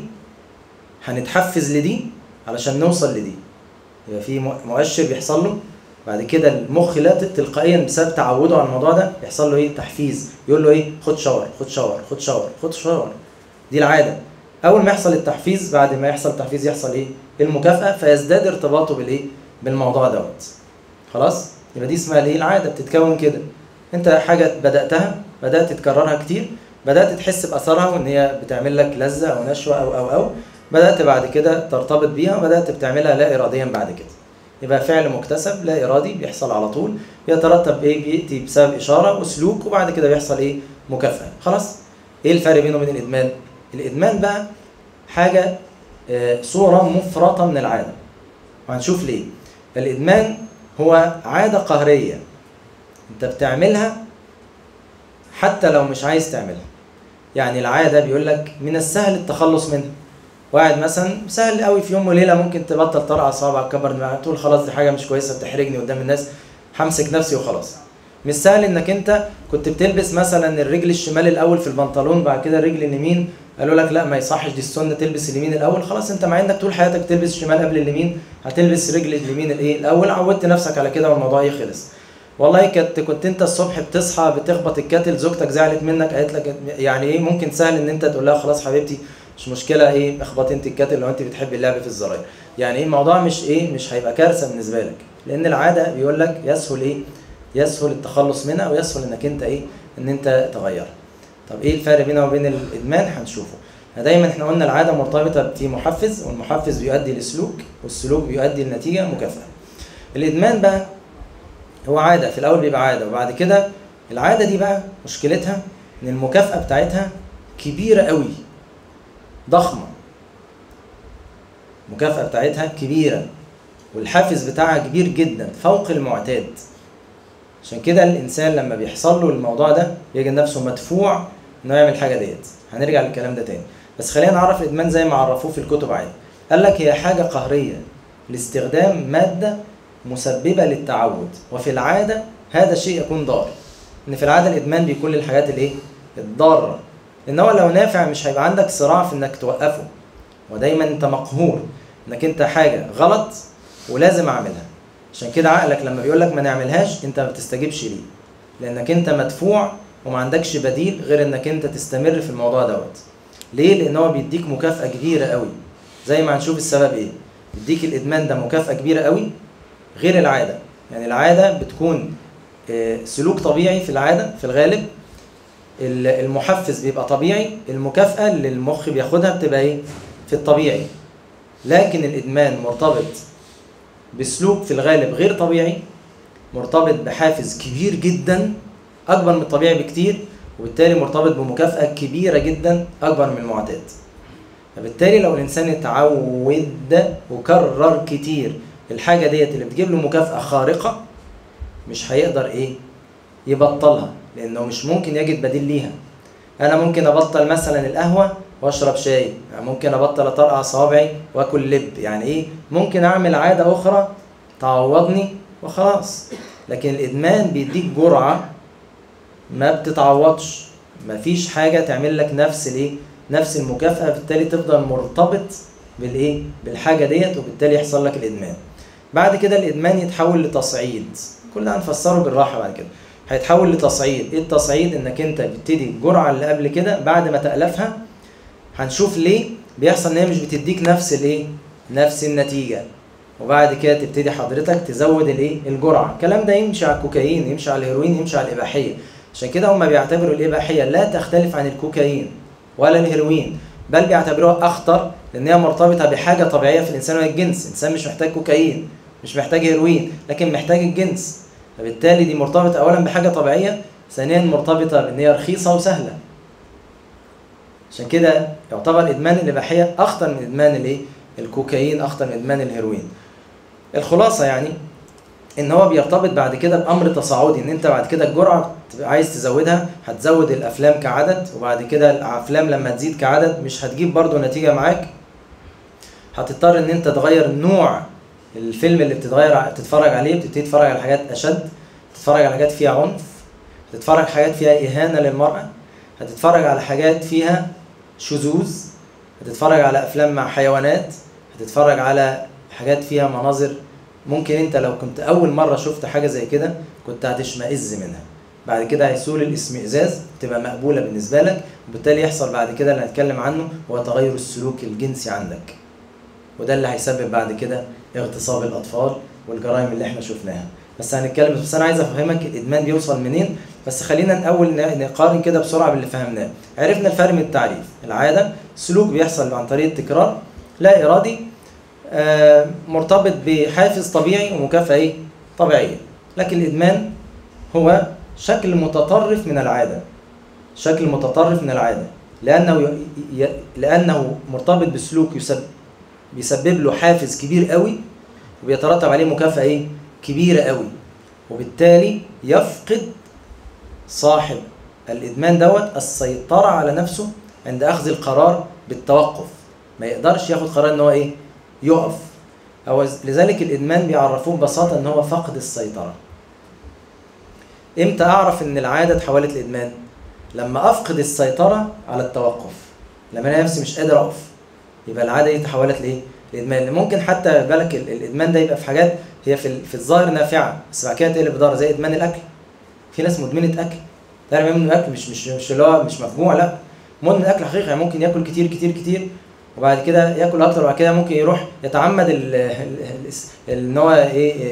هنتحفز لدي علشان نوصل لدي. يبقى في مؤشر بيحصل له، بعد كده المخ لا تلقائيا بسبب تعوده على الموضوع ده يحصل له ايه تحفيز، يقول له ايه خد شاور خد شاور خد شاور خد شاور. دي العاده. اول ما يحصل التحفيز، بعد ما يحصل التحفيز يحصل ايه المكافاه، فيزداد ارتباطه بالايه بالموضوع دوت. خلاص، يبقى دي اسمها الايه العاده. بتتكون كده، انت حاجه بداتها، بدات تكررها كتير، بدات تحس باثرها وان هي بتعمل لك لذه او نشوه او بدات بعد كده ترتبط بيها وبدات بتعملها لا اراديا بعد كده. يبقى فعل مكتسب لا ارادي بيحصل على طول، يترتب ايه بياتي بسبب اشاره وسلوك، وبعد كده بيحصل ايه مكافاه. خلاص. ايه الفرق بينه وبين الادمان؟ الادمان بقى حاجه صوره مفرطه من العاده، وهنشوف ليه. الادمان هو عاده قهريه انت بتعملها حتى لو مش عايز تعملها. يعني العاده بيقول لك من السهل التخلص منها. واحد مثلا سهل قوي في يوم وليله ممكن تبطل طرقع صوابعك كبر دماغك، تقول خلاص دي حاجه مش كويسه بتحرجني قدام الناس، همسك نفسي وخلاص. مش سهل انك انت كنت بتلبس مثلا الرجل الشمال الاول في البنطلون، بعد كده الرجل اليمين قالوا لك لا ما يصحش دي السنه تلبس اليمين الاول، خلاص انت مع انك طول حياتك تلبس الشمال قبل اليمين هتلبس رجل اليمين الايه الاول، عودت نفسك على كده والموضوع يخلص. والله كنت انت الصبح بتصحى بتخبط الكاتل، زوجتك زعلت منك قالت لك يعني ايه، ممكن سهل ان انت تقول لها خلاص حبيبتي مش مشكله ايه اخبطي انت الكاتل لو انت بتحبي اللعب في الزراير. يعني ايه الموضوع مش هيبقى كارثه بالنسبه لك، لان العاده بيقول لك يسهل التخلص منها ويسهل انك انت ان انت تغيرها. طب ايه الفرق بينه وبين الادمان؟ هنشوفه. دايما احنا قلنا العاده مرتبطه في محفز، والمحفز بيؤدي لسلوك، والسلوك بيؤدي لنتيجه مكافاه. الادمان بقى هو عاده، في الاول بيبقى عاده، وبعد كده العاده دي بقى مشكلتها ان المكافاه بتاعتها كبيره قوي، ضخمه، المكافاه بتاعتها كبيره والحافز بتاعها كبير جدا فوق المعتاد. عشان كده الانسان لما بيحصل له الموضوع ده يجد نفسه مدفوع انه يعمل حاجه ديت. هنرجع للكلام ده تاني، بس خلينا نعرف الادمان زي ما عرفوه في الكتب عادي. قال لك هي حاجه قهريه لاستخدام ماده مسببه للتعود، وفي العاده هذا الشيء يكون ضار. ان في العاده الادمان بيكون للحاجات الضاره، لان هو لو نافع مش هيبقى عندك صراع في انك توقفه، ودايما انت مقهور انك انت حاجه غلط ولازم اعملها. عشان كده عقلك لما بيقول لك ما نعملهاش انت ما بتستجيبش ليه، لانك انت مدفوع وما عندكش بديل غير انك انت تستمر في الموضوع دوت. ليه؟ لان هو بيديك مكافاه كبيره قوي، زي ما هنشوف السبب ايه. بيديك الادمان ده مكافاه كبيره قوي غير العاده. يعني العاده بتكون سلوك طبيعي في العاده في الغالب، المحفز بيبقى طبيعي، المكافاه اللي المخ بياخدها بتبقى في الطبيعي. لكن الادمان مرتبط بسلوك في الغالب غير طبيعي، مرتبط بحافز كبير جدا اكبر من الطبيعي بكتير، وبالتالي مرتبط بمكافأة كبيرة جدا اكبر من المعتاد. فبالتالي لو الانسان اتعود وكرر كتير الحاجة ديت اللي بتجيب له مكافأة خارقة، مش هيقدر يبطلها، لانه مش ممكن يجد بديل ليها. انا ممكن ابطل مثلا القهوة واشرب شاي، يعني ممكن ابطل اطرقع صوابعي واكل لب، يعني ممكن اعمل عاده اخرى تعوضني وخلاص. لكن الادمان بيديك جرعه ما بتتعوضش، مفيش حاجه تعمل لك نفس المكافاه، بالتالي تفضل مرتبط بالحاجه ديت، وبالتالي يحصل لك الادمان. بعد كده الادمان يتحول لتصعيد، كل ده هنفسره بالراحه. بعد كده هيتحول لتصعيد. ايه التصعيد؟ انك انت بتبتدي الجرعه اللي قبل كده بعد ما تألفها، هنشوف ليه بيحصل ان هي مش بتديك نفس النتيجه، وبعد كده تبتدي حضرتك تزود الجرعه. الكلام ده يمشي على الكوكايين، يمشي على الهيروين، يمشي على الاباحيه. عشان كده هم بيعتبروا الاباحيه لا تختلف عن الكوكايين ولا الهيروين، بل بيعتبروها اخطر، لان هي مرتبطه بحاجه طبيعيه في الانسان وهي الجنس. الانسان مش محتاج كوكايين، مش محتاج هيروين، لكن محتاج الجنس. فبالتالي دي مرتبطه اولا بحاجه طبيعيه، ثانيا مرتبطه بان هي رخيصه وسهله. عشان كده يعتبر ادمان الاباحيه اخطر من ادمان الكوكايين، اخطر من ادمان الهيروين. الخلاصه يعني ان هو بيرتبط بعد كده بامر تصاعدي، ان انت بعد كده الجرعه عايز تزودها، هتزود الافلام كعدد، وبعد كده الافلام لما تزيد كعدد مش هتجيب برضو نتيجه معاك، هتضطر ان انت تغير نوع الفيلم اللي بتتفرج عليه بتبتدي تتفرج على حاجات اشد، تتفرج على حاجات فيها عنف، هتتفرج على حاجات فيها اهانه للمراه، هتتفرج على حاجات فيها شذوذ، هتتفرج على افلام مع حيوانات، هتتفرج على حاجات فيها مناظر ممكن انت لو كنت اول مره شفت حاجه زي كده كنت هتشمئز منها، بعد كده هيسول الاشمئزاز تبقى مقبوله بالنسبه لك، وبالتالي يحصل بعد كده اللي هنتكلم عنه هو تغير السلوك الجنسي عندك، وده اللي هيسبب بعد كده اغتصاب الاطفال والجرائم اللي احنا شفناها. بس هنتكلم، بس انا عايز افهمك الادمان بيوصل منين. بس خلينا الاول نقارن كده بسرعه باللي فهمناه. عرفنا الفرق من التعريف، العاده سلوك بيحصل عن طريق التكرار لا ارادي، مرتبط بحافز طبيعي ومكافاه طبيعيه. لكن الادمان هو شكل متطرف من العاده، شكل متطرف من العاده، لانه مرتبط بسلوك بيسبب له حافز كبير قوي، وبيترتب عليه مكافاه كبيره قوي، وبالتالي يفقد صاحب الادمان السيطره على نفسه عند اخذ القرار بالتوقف، ما يقدرش ياخد قرار ان هو يقف. او لذلك الادمان بيعرفوه ببساطه ان هو فقد السيطره. امتى اعرف ان العاده اتحولت لادمان؟ لما افقد السيطره على التوقف، لما انا نفسي مش قادر اقف، يبقى العاده دي اتحولت لادمان. ممكن حتى بالك الادمان ده يبقى في حاجات هي في الظاهر نافعه، بس بعد كده تقلب بضرر، زي ادمان الاكل. في ناس مدمنه اكل، تعرف مدمن الاكل مش اللي هو مش مفجوع، لا، مدمن الاكل حقيقي، يعني ممكن ياكل كتير كتير كتير وبعد كده ياكل اكتر، وبعد كده ممكن يروح يتعمد ان هو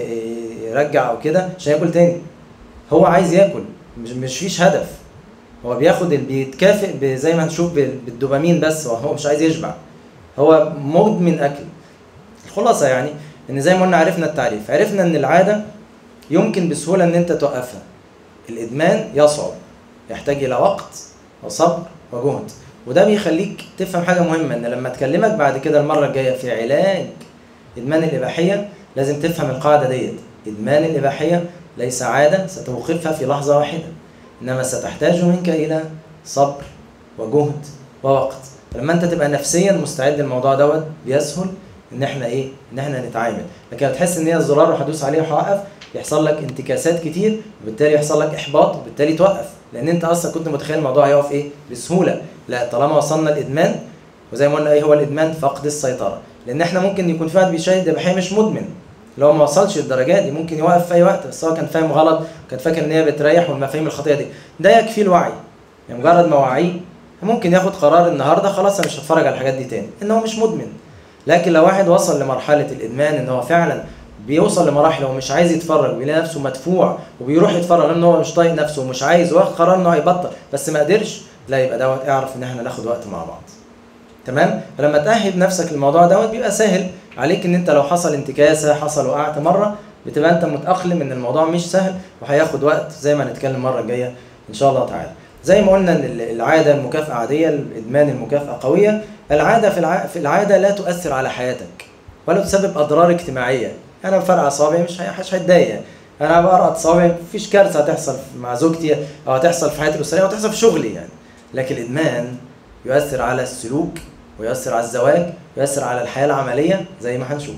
يرجع او كده عشان ياكل تاني. هو عايز ياكل، مش فيش هدف، هو بياخد بيتكافئ زي ما هنشوف بالدوبامين، بس هو مش عايز يشبع، هو مدمن اكل. الخلاصه يعني ان زي ما قلنا عرفنا التعريف، عرفنا ان العاده يمكن بسهوله ان انت توقفها. الادمان يصعب، يحتاج الى وقت وصبر وجهد، وده بيخليك تفهم حاجه مهمه، ان لما اكلمك بعد كده المره الجايه في علاج ادمان الاباحيه لازم تفهم القاعده ديت. ادمان الاباحيه ليس عاده ستوقفها في لحظه واحده، انما ستحتاج منك الى صبر وجهد ووقت. فلما انت تبقى نفسيا مستعد للموضوع بيسهل ان احنا ان احنا نتعامل. لكن تحس ان هي الزرار وهدوس عليه وهوقف، يحصل لك انتكاسات كتير، وبالتالي يحصل لك احباط، وبالتالي توقف، لان انت اصلا كنت متخيل الموضوع هيقف بسهوله. لا، طالما وصلنا الادمان، وزي ما قلنا هو الادمان؟ فقد السيطره. لان احنا ممكن يكون في واحد بيشاهد اباحيه مش مدمن، لو ما وصلش للدرجات دي ممكن يوقف في اي وقت، بس هو كان فاهم غلط، كان فاكر ان هي بتريح، والمفاهيم الخاطئه دي ده يكفي الوعي. يعني مجرد ما وعيه ممكن ياخد قرار النهارده خلاص انا مش هتفرج على الحاجات دي تاني، ان هو مش مدمن. لكن لو واحد وصل لمرحله الادمان ان هو فعلا بيوصل لمراحل هو مش عايز يتفرج، ويلاقي نفسه مدفوع وبيروح يتفرج لان هو مش طايق نفسه ومش عايز، واخد قرار انه هيبطل بس ما قدرش، لا، يبقى اعرف ان احنا ناخد وقت مع بعض. تمام؟ فلما تأهب نفسك للموضوع بيبقى سهل عليك ان انت لو حصل انتكاسه، حصل وقعت مره، بتبقى انت متأقلم ان الموضوع مش سهل وهياخد وقت، زي ما هنتكلم المره الجايه ان شاء الله تعالى. زي ما قلنا ان العاده المكافاه عاديه، الادمان المكافاه قويه. العاده في العاده لا تؤثر على حياتك ولا تسبب اضرار اجتماعيه. انا بفرقع صابعي مش هتضايق، انا بقرقط صابعي مفيش كارثه هتحصل مع زوجتي او هتحصل في حياتي الاسريه او هتحصل في شغلي يعني. لكن الادمان يؤثر على السلوك، ويؤثر على الزواج، ويؤثر على الحياه العمليه زي ما هنشوف.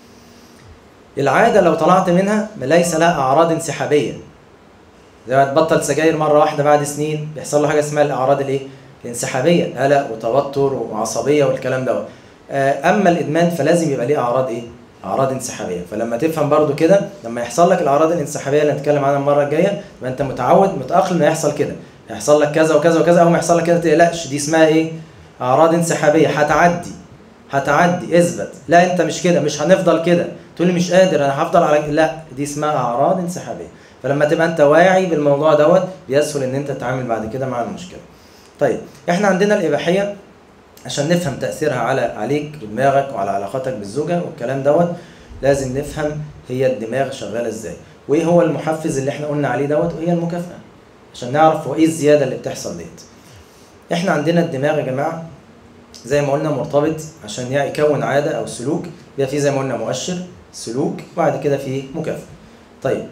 العاده لو طلعت منها ليس لها اعراض انسحابيه، زي ما تبطل سجاير مره واحده بعد سنين بيحصل له حاجه اسمها الاعراض الانسحابيه، قلق وتوتر وعصبيه والكلام ده. اما الادمان فلازم يبقى ليه اعراض اعراض انسحابيه. فلما تفهم برضو كده، لما يحصل لك الاعراض الانسحابيه اللي هنتكلم عنها المره الجايه، يبقى انت متاقلم ان يحصل كده، هيحصل لك كذا وكذا وكذا، اول ما يحصل لك كده تقلقش، دي اسمها اعراض انسحابيه، هتعدي اثبت. لا انت مش كده، مش هنفضل كده، تقول لي مش قادر انا هفضل على، لا، دي اسمها اعراض انسحابيه. فلما تبقى انت واعي بالموضوع بيسهل ان انت تتعامل بعد كده مع المشكله. طيب احنا عندنا الاباحيه عشان نفهم تاثيرها عليك ودماغك وعلى علاقاتك بالزوجه والكلام لازم نفهم هي الدماغ شغاله ازاي، وايه هو المحفز اللي احنا قلنا عليه وايه المكافاه، عشان نعرف هو ايه الزياده اللي بتحصل ديت. احنا عندنا الدماغ يا جماعه زي ما قلنا مرتبط عشان يكون عاده او سلوك، بيبقى فيه زي ما قلنا مؤشر سلوك، وبعد كده فيه مكافاه. طيب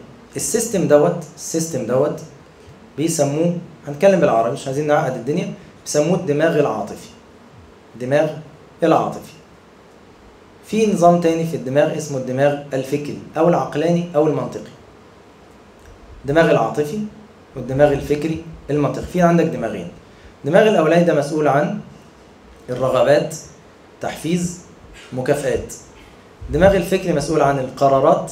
السيستم بيسموه، هنتكلم بالعربي مش عايزين نعقد الدنيا، بيسموه الدماغ العاطفي. في نظام تاني في الدماغ اسمه الدماغ الفكري او العقلاني او المنطقي. الدماغ العاطفي والدماغ الفكري المنطقي. في عندك دماغين. الدماغ الاولاني ده مسؤول عن الرغبات، تحفيز، مكافآت. الدماغ الفكري مسؤول عن القرارات،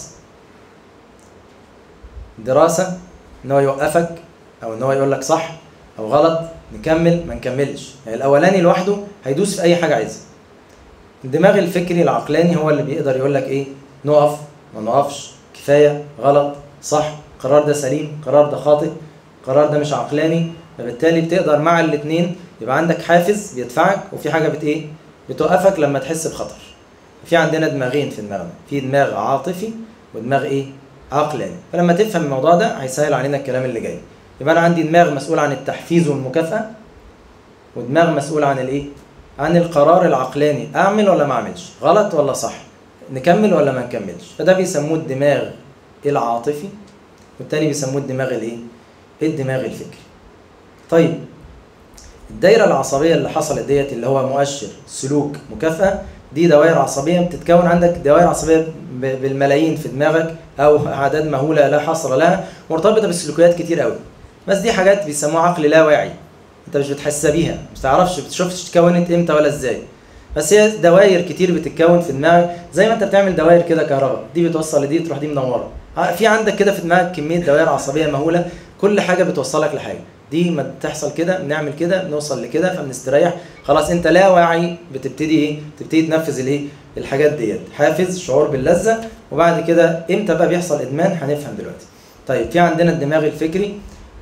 دراسة، ان هو يوقفك او ان هو يقول لك صح او غلط، نكمل ما نكملش. يعني الاولاني لوحده هيدوس في اي حاجة عايزها. الدماغ الفكري العقلاني هو اللي بيقدر يقول لك ايه، نقف ما نقفش، كفاية، غلط، صح، القرار ده سليم، القرار ده خاطئ، القرار ده مش عقلاني. فبالتالي بتقدر مع الاثنين يبقى عندك حافز بيدفعك، وفي حاجة بتوقفك لما تحس بخطر. في عندنا دماغين في دماغنا، في دماغ عاطفي ودماغ عقلاني. فلما تفهم الموضوع ده هيسهل علينا الكلام اللي جاي. يبقى انا عندي دماغ مسؤول عن التحفيز والمكافأة، ودماغ مسؤول عن عن القرار العقلاني، اعمل ولا ما اعملش، غلط ولا صح، نكمل ولا ما نكملش. فده بيسموه الدماغ العاطفي، والتاني بيسموه الدماغ الدماغ الفكري. طيب الدايرة العصبية اللي حصلت ديت اللي هو مؤشر سلوك مكافأة، دي دوائر عصبية بتتكون عندك، دوائر عصبية بالملايين في دماغك او اعداد مهولة لا حصر لها، مرتبطة بالسلوكيات كتير قوي. بس دي حاجات بيسموها عقل لا واعي، انت مش بتحس بيها، مش تعرفش، بتشوفش اتكونت امتى ولا ازاي. بس هي دوائر كتير بتتكون في دماغك، زي ما انت بتعمل دوائر كده كهرباء، دي بتوصل لدي تروح دي منوره. في عندك كده في دماغك كميه دوائر عصبيه مهوله، كل حاجه بتوصلك لحاجه. دي ما تحصل كده بنعمل كده بنوصل لكده فبنستريح، خلاص انت لا واعي بتبتدي تبتدي تنفذ الحاجات ديت، حافز، شعور باللذه. وبعد كده امتى بقى بيحصل ادمان هنفهم دلوقتي. طيب في عندنا الدماغ الفكري،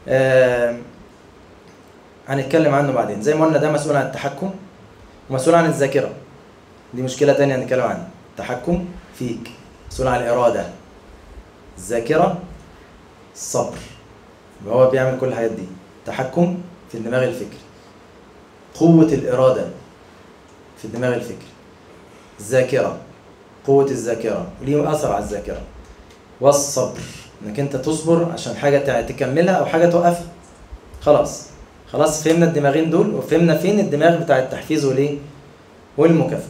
هنتكلم عنه بعدين. زي ما قلنا ده مسؤول عن التحكم ومسؤول عن الذاكرة، دي مشكلة تانية هنتكلم عنها. التحكم فيك، مسؤول عن الإرادة، الذاكرة، الصبر، هو بيعمل كل الحاجات دي. تحكم في الدماغ الفكري، قوة الإرادة في الدماغ الفكري، الذاكرة، قوة الذاكرة وليه أثر على الذاكرة، والصبر، إنك أنت تصبر عشان حاجة تكملها أو حاجة توقفها. خلاص فهمنا الدماغين دول، وفهمنا فين الدماغ بتاع التحفيز والمكافأة.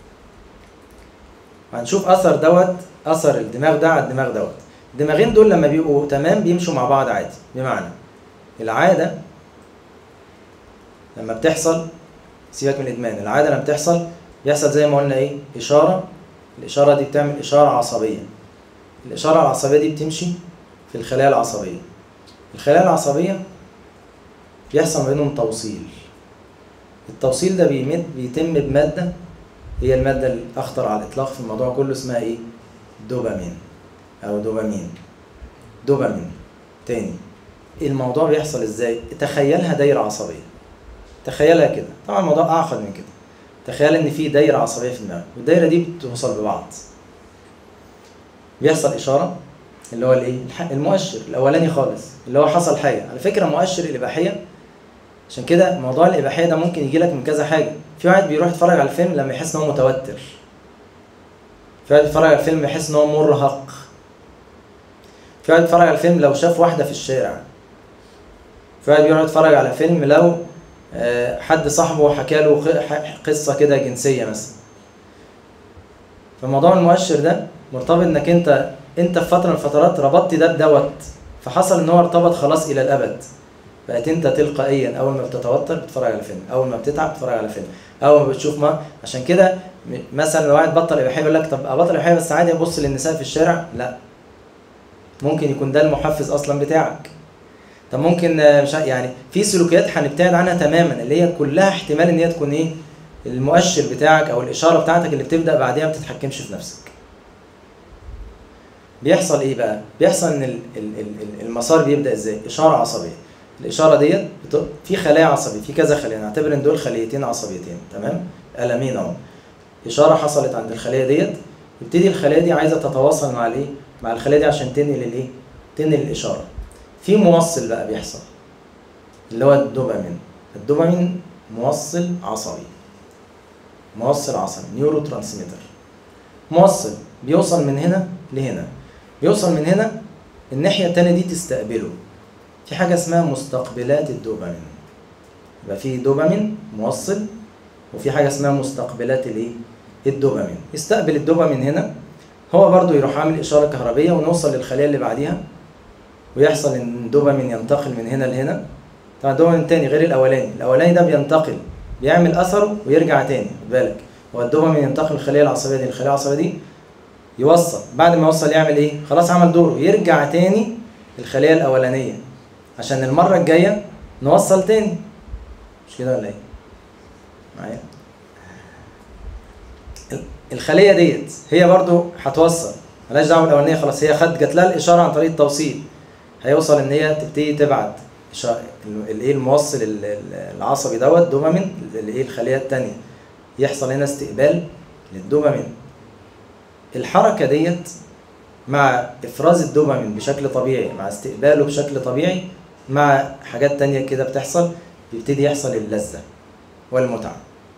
هنشوف أثر الدماغ ده على الدماغ دوت. الدماغين دول لما بيبقوا تمام بيمشوا مع بعض عادي. بمعنى العادة لما بتحصل، سيبك من الإدمان، العادة لما بتحصل بيحصل زي ما قلنا إشارة. الإشارة دي بتعمل إشارة عصبية. الإشارة العصبية دي بتمشي في الخلايا العصبية. الخلايا العصبية بيحصل بينهم توصيل. التوصيل ده بيتم بمادة، هي المادة الأخطر على الإطلاق في الموضوع كله، اسمها دوبامين أو دوبامين. تاني، الموضوع بيحصل إزاي؟ تخيلها دايرة عصبية، تخيلها كده، طبعا الموضوع أعقد من كده. تخيل إن في دايرة عصبية في دماغك، والدايرة دي بتوصل ببعض، بيحصل إشارة اللي هو المؤشر الأولاني خالص اللي هو حصل حاجة. على فكرة مؤشر الإباحية، عشان كده موضوع الإباحية ده ممكن يجيلك من كذا حاجة. في واحد بيروح يتفرج على الفيلم لما يحس إن هو متوتر، في واحد يتفرج على الفيلم يحس إن هو مرهق، في واحد يتفرج على الفيلم لو شاف واحدة في الشارع، في واحد بيروح يتفرج على فيلم لو حد صاحبه حكى له قصة كده جنسية مثلا. فموضوع المؤشر ده مرتبط انك انت في فترة من الفترات ربطت ده بدوت، فحصل ان هو ارتبط خلاص الى الابد. بقيت انت تلقائيا اول ما بتتوتر بتتفرج على فيلم، اول ما بتتعب بتتفرج على فيلم، اول ما بتشوف عشان كده مثلا لو واحد بطل اباحيه يقول لك طب ابطل اباحيه بس عادي ابص للنساء في الشارع، لا، ممكن يكون ده المحفز اصلا بتاعك. طب ممكن مش يعني في سلوكيات هنبتعد عنها تماما، اللي هي كلها احتمال ان هي تكون المؤشر بتاعك او الاشاره بتاعتك اللي بتبدا بعديها ما بتتحكمش في نفسك. بيحصل بقى؟ بيحصل ان المسار بيبدا ازاي؟ اشاره عصبيه. الاشاره ديت في خلايا عصبيه، في كذا خليه، نعتبر ان دول خليتين عصبيتين، تمام، قلمين اهو. اشاره حصلت عند الخليه ديت، تبتدي الخليه دي عايزه تتواصل مع مع الخليه دي عشان تنقل تنقل الاشاره. في موصل بقى بيحصل اللي هو الدوبامين. الدوبامين موصل عصبي، نيورو ترانسميتر. موصل بيوصل من هنا لهنا، بيوصل من هنا الناحيه الثانيه دي تستقبله. في حاجه اسمها مستقبلات الدوبامين. يبقى في دوبامين موصل، وفي حاجه اسمها مستقبلات الدوبامين. يستقبل الدوبامين هنا، هو برضو يروح عامل اشاره كهربيه ونوصل للخليه اللي بعديها، ويحصل ان الدوبامين ينتقل من هنا لهنا. طبعا الدوبامين تاني غير الاولاني ده بينتقل، بيعمل اثره ويرجع تاني. خد بالك، هو الدوبامين ينتقل من الخليه العصبيه دي للخليه العصبيه دي، يوصل، بعد ما يوصل يعمل ايه؟ خلاص عمل دوره، يرجع تاني الخليه الاولانيه عشان المره الجايه نوصل تاني. مش كده ولا ايه؟ معايا؟ الخليه ديت هي برضو هتوصل، مالهاش دعوه بالاولانيه، خلاص هي جات لها الاشاره عن طريق التوصيل، هيوصل ان هي تبتدي تبعت الايه الموصل العصبي دوت دوبامين الايه الخليه الثانيه، يحصل هنا استقبال للدوبامين. الحركه ديت مع افراز الدوبامين بشكل طبيعي، مع استقباله بشكل طبيعي، مع حاجات تانية كده بتحصل، بيبتدي يحصل اللذة والمتعة.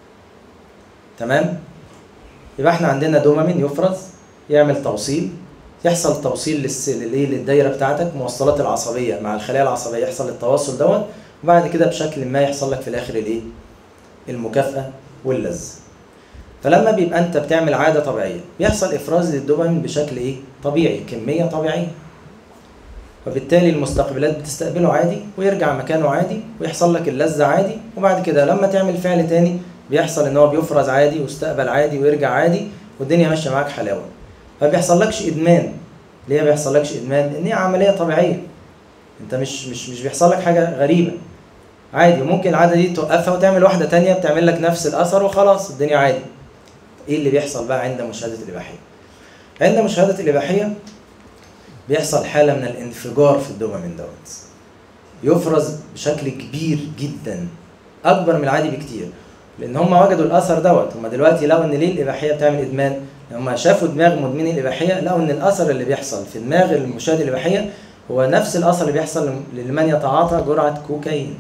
تمام؟ يبقى احنا عندنا دوبامين يفرز، يعمل توصيل، يحصل توصيل للدايرة بتاعتك، موصلات العصبية مع الخلايا العصبية، يحصل التواصل دوت، وبعد كده بشكل ما يحصل لك في الآخر الايه؟ المكافأة واللذة. فلما بيبقى انت بتعمل عادة طبيعية، بيحصل افراز للدوبامين بشكل ايه؟ طبيعي، كمية طبيعية. وبالتالي المستقبلات بتستقبله عادي ويرجع مكانه عادي ويحصل لك اللذة عادي، وبعد كده لما تعمل فعل تاني بيحصل ان هو بيفرز عادي ويستقبل عادي ويرجع عادي، والدنيا ماشية معاك حلاوة. فبيحصل لكش ادمان. ليه بيحصل لكش ادمان؟ لان هي عملية طبيعية. انت مش بيحصل لك حاجة غريبة. عادي، وممكن العادة دي توقفها وتعمل واحدة تانية بتعمل لك نفس الاثر وخلاص الدنيا عادي. ايه اللي بيحصل بقى عند مشاهدة الإباحية؟ عند مشاهدة الإباحية بيحصل حالة من الانفجار في الدوبامين دوت، يفرز بشكل كبير جدا، أكبر من العادي بكتير، لأن هم وجدوا الأثر دوت. هم دلوقتي لقوا إن ليه الإباحية بتعمل إدمان؟ هم شافوا دماغ مدمني الإباحية، لقوا إن الأثر اللي بيحصل في دماغ المشاهد الإباحية هو نفس الأثر اللي بيحصل لمن يتعاطى جرعة كوكايين.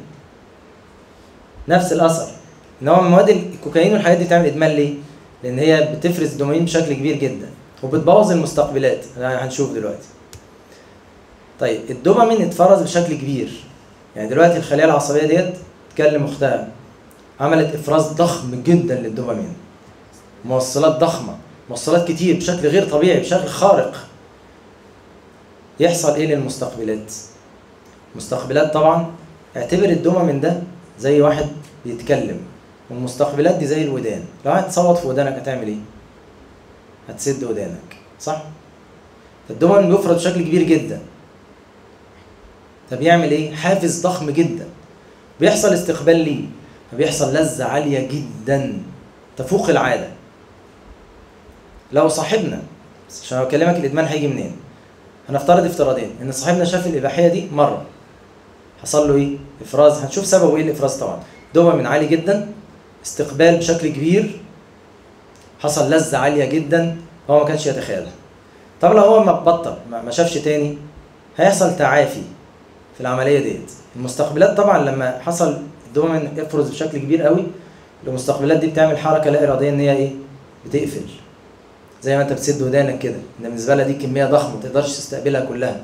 نفس الأثر. إن هو مواد الكوكايين والحاجات دي بتعمل إدمان ليه؟ لأن هي بتفرز دوبامين بشكل كبير جدا وبتبوظ المستقبلات، هنشوف دلوقتي. طيب الدوبامين اتفرز بشكل كبير، يعني دلوقتي الخلية العصبية ديت تكلم أختها، عملت إفراز ضخم جدا للدوبامين، موصلات ضخمة، موصلات كتير بشكل غير طبيعي، بشكل خارق. يحصل إيه للمستقبلات؟ المستقبلات طبعا اعتبر الدوبامين ده زي واحد بيتكلم، والمستقبلات دي زي الودان. لو هتصوت في ودانك هتعمل ايه؟ هتسد ودانك، صح؟ فالدوبامين بيفرز بشكل كبير جدا. طب يعمل ايه؟ حافز ضخم جدا، بيحصل استقبال ليه، فبيحصل لذة عالية جدا تفوق العادة. لو صاحبنا، عشان اكلمك الادمان هيجي منين، هنفترض افتراضين، ان صاحبنا شاف الاباحية دي مرة، حصل له ايه؟ افراز، هنشوف سببه ايه الافراز. طبعا دوبامين عالي جدا، استقبال بشكل كبير، حصل لذة عالية جدا هو ما كانش يتخيلها. طب لو هو ما بطل، ما شافش تاني، هيحصل تعافي في العملية ديت. المستقبلات طبعا لما حصل الدوبامين يفرز بشكل كبير قوي، المستقبلات دي بتعمل حركة لا إرادية ان هي ايه؟ بتقفل، زي ما انت بتسد ودانك كده، ان بالنسبة لها دي كمية ضخمة ما تقدرش تستقبلها كلها.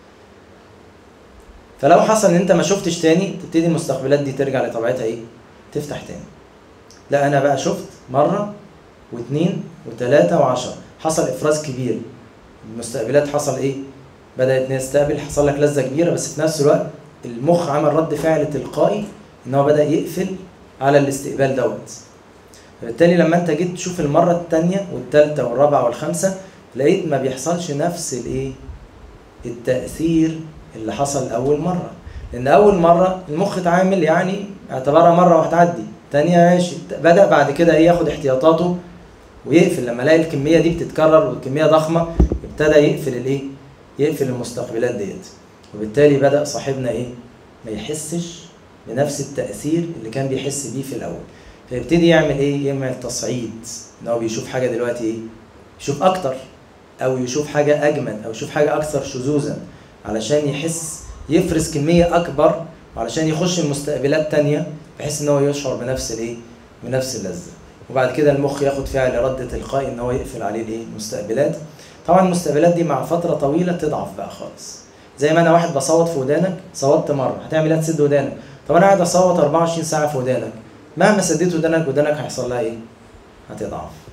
فلو حصل ان انت ما شفتش تاني، تبتدي المستقبلات دي ترجع لطبيعتها ايه؟ تفتح تاني. لا انا بقى شفت مرة واثنين وثلاثة وعشرة، حصل افراز كبير، المستقبلات حصل ايه؟ بدأت تستقبل، حصل لك لذة كبيرة، بس في نفس الوقت المخ عمل رد فعل تلقائي ان هو بدأ يقفل على الاستقبال دوت. فبالتالي لما انت جيت تشوف المرة الثانية والثالثة والرابعة والخامسة، لقيت ما بيحصلش نفس الايه؟ التأثير اللي حصل اول مرة. لان اول مرة المخ اتعامل يعني اعتبرها مرة وهتعدي، تانية ماشي، بدأ بعد كده ايه؟ ياخد احتياطاته ويقفل. لما لقى الكمية دي بتتكرر والكمية ضخمة، ابتدى يقفل الايه؟ يقفل المستقبلات ديت. وبالتالي بدأ صاحبنا ايه؟ ما يحسش بنفس التأثير اللي كان بيحس بيه في الأول. فيبتدي يعمل ايه؟ يعمل تصعيد، ان هو بيشوف حاجة دلوقتي ايه؟ يشوف أكتر، أو يشوف حاجة أجمد، أو يشوف حاجة أكثر شذوذا، علشان يحس، يفرز كمية أكبر، وعلشان يخش المستقبلات تانية، بحيث ان هو يشعر بنفس الايه؟ بنفس اللذة. وبعد كده المخ ياخد فعل رد تلقائي ان هو يقفل عليه الايه؟ المستقبلات. طبعا المستقبلات دي مع فترة طويلة تضعف بقى خالص. زي ما انا واحد بصوت في ودانك، صوتت مرة، هتعمل ايه؟ تسد ودانك. طب انا قاعد اصوت 24 ساعة في ودانك، مهما سديت ودانك، ودانك هيحصل لها ايه؟ هتضعف.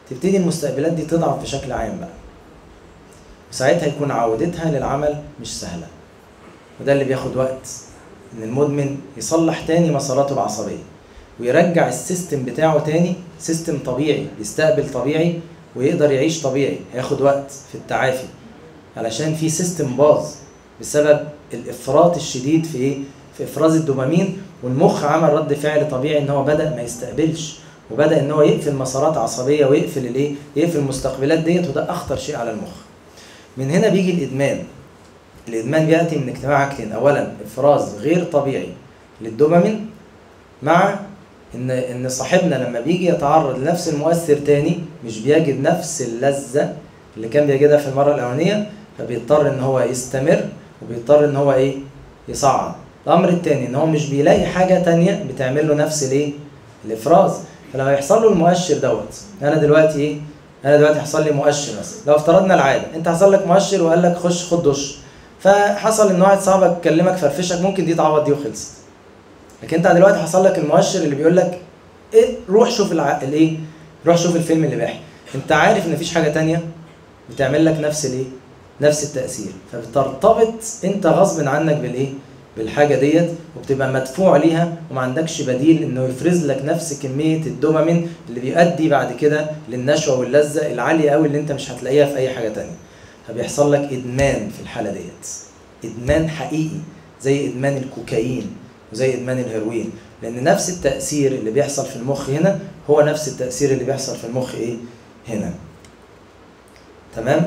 تبتدي المستقبلات دي تضعف بشكل عام بقى، وساعتها يكون عودتها للعمل مش سهلة. وده اللي بياخد وقت، ان المدمن يصلح تاني مساراته العصبية ويرجع السيستم بتاعه تاني سيستم طبيعي، بيستقبل طبيعي ويقدر يعيش طبيعي. هياخد وقت في التعافي علشان في سيستم باظ بسبب الافراط الشديد في ايه؟ في افراز الدوبامين، والمخ عمل رد فعل طبيعي ان هو بدأ ما يستقبلش، وبدأ ان هو يقفل مسارات عصبية ويقفل الايه؟ يقفل المستقبلات ديت، وده اخطر شيء على المخ. من هنا بيجي الادمان. الادمان بيأتي من اجتماع حاجتين، اولا افراز غير طبيعي للدوبامين، مع ان صاحبنا لما بيجي يتعرض لنفس المؤثر تاني مش بيجد نفس اللذة اللي كان بيجدها في المرة الاولانية، فبيضطر ان هو يستمر، وبيضطر ان هو ايه؟ يصعد. الامر التاني ان هو مش بيلاقي حاجة تانية بتعمل له نفس الايه؟ الافراز. فلما يحصل له المؤشر دوت، انا دلوقتي حصل لي مؤشر مثلا، لو افترضنا العادة انت حصل لك مؤشر وقال لك خش خد دش، فحصل ان واحد صاحبك كلمك فرفشك، ممكن دي تعوض دي وخلصت. لكن انت دلوقتي حصل لك المؤشر اللي بيقول لك ايه؟ روح شوف الايه؟ روح شوف الفيلم الاباحي. انت عارف ان مفيش حاجه تانية بتعمل لك نفس الايه؟ نفس التاثير، فبترتبط انت غصب عنك بالايه؟ بالحاجه ديت، وبتبقى مدفوع ليها وما عندكش بديل انه يفرز لك نفس كميه الدوبامين اللي بيؤدي بعد كده للنشوه واللذه العاليه قوي اللي انت مش هتلاقيها في اي حاجه تانية. فبيحصل لك ادمان في الحاله ديت، ادمان حقيقي زي ادمان الكوكايين وزي ادمان الهيروين، لان نفس التاثير اللي بيحصل في المخ هنا هو نفس التاثير اللي بيحصل في المخ ايه؟ هنا. تمام؟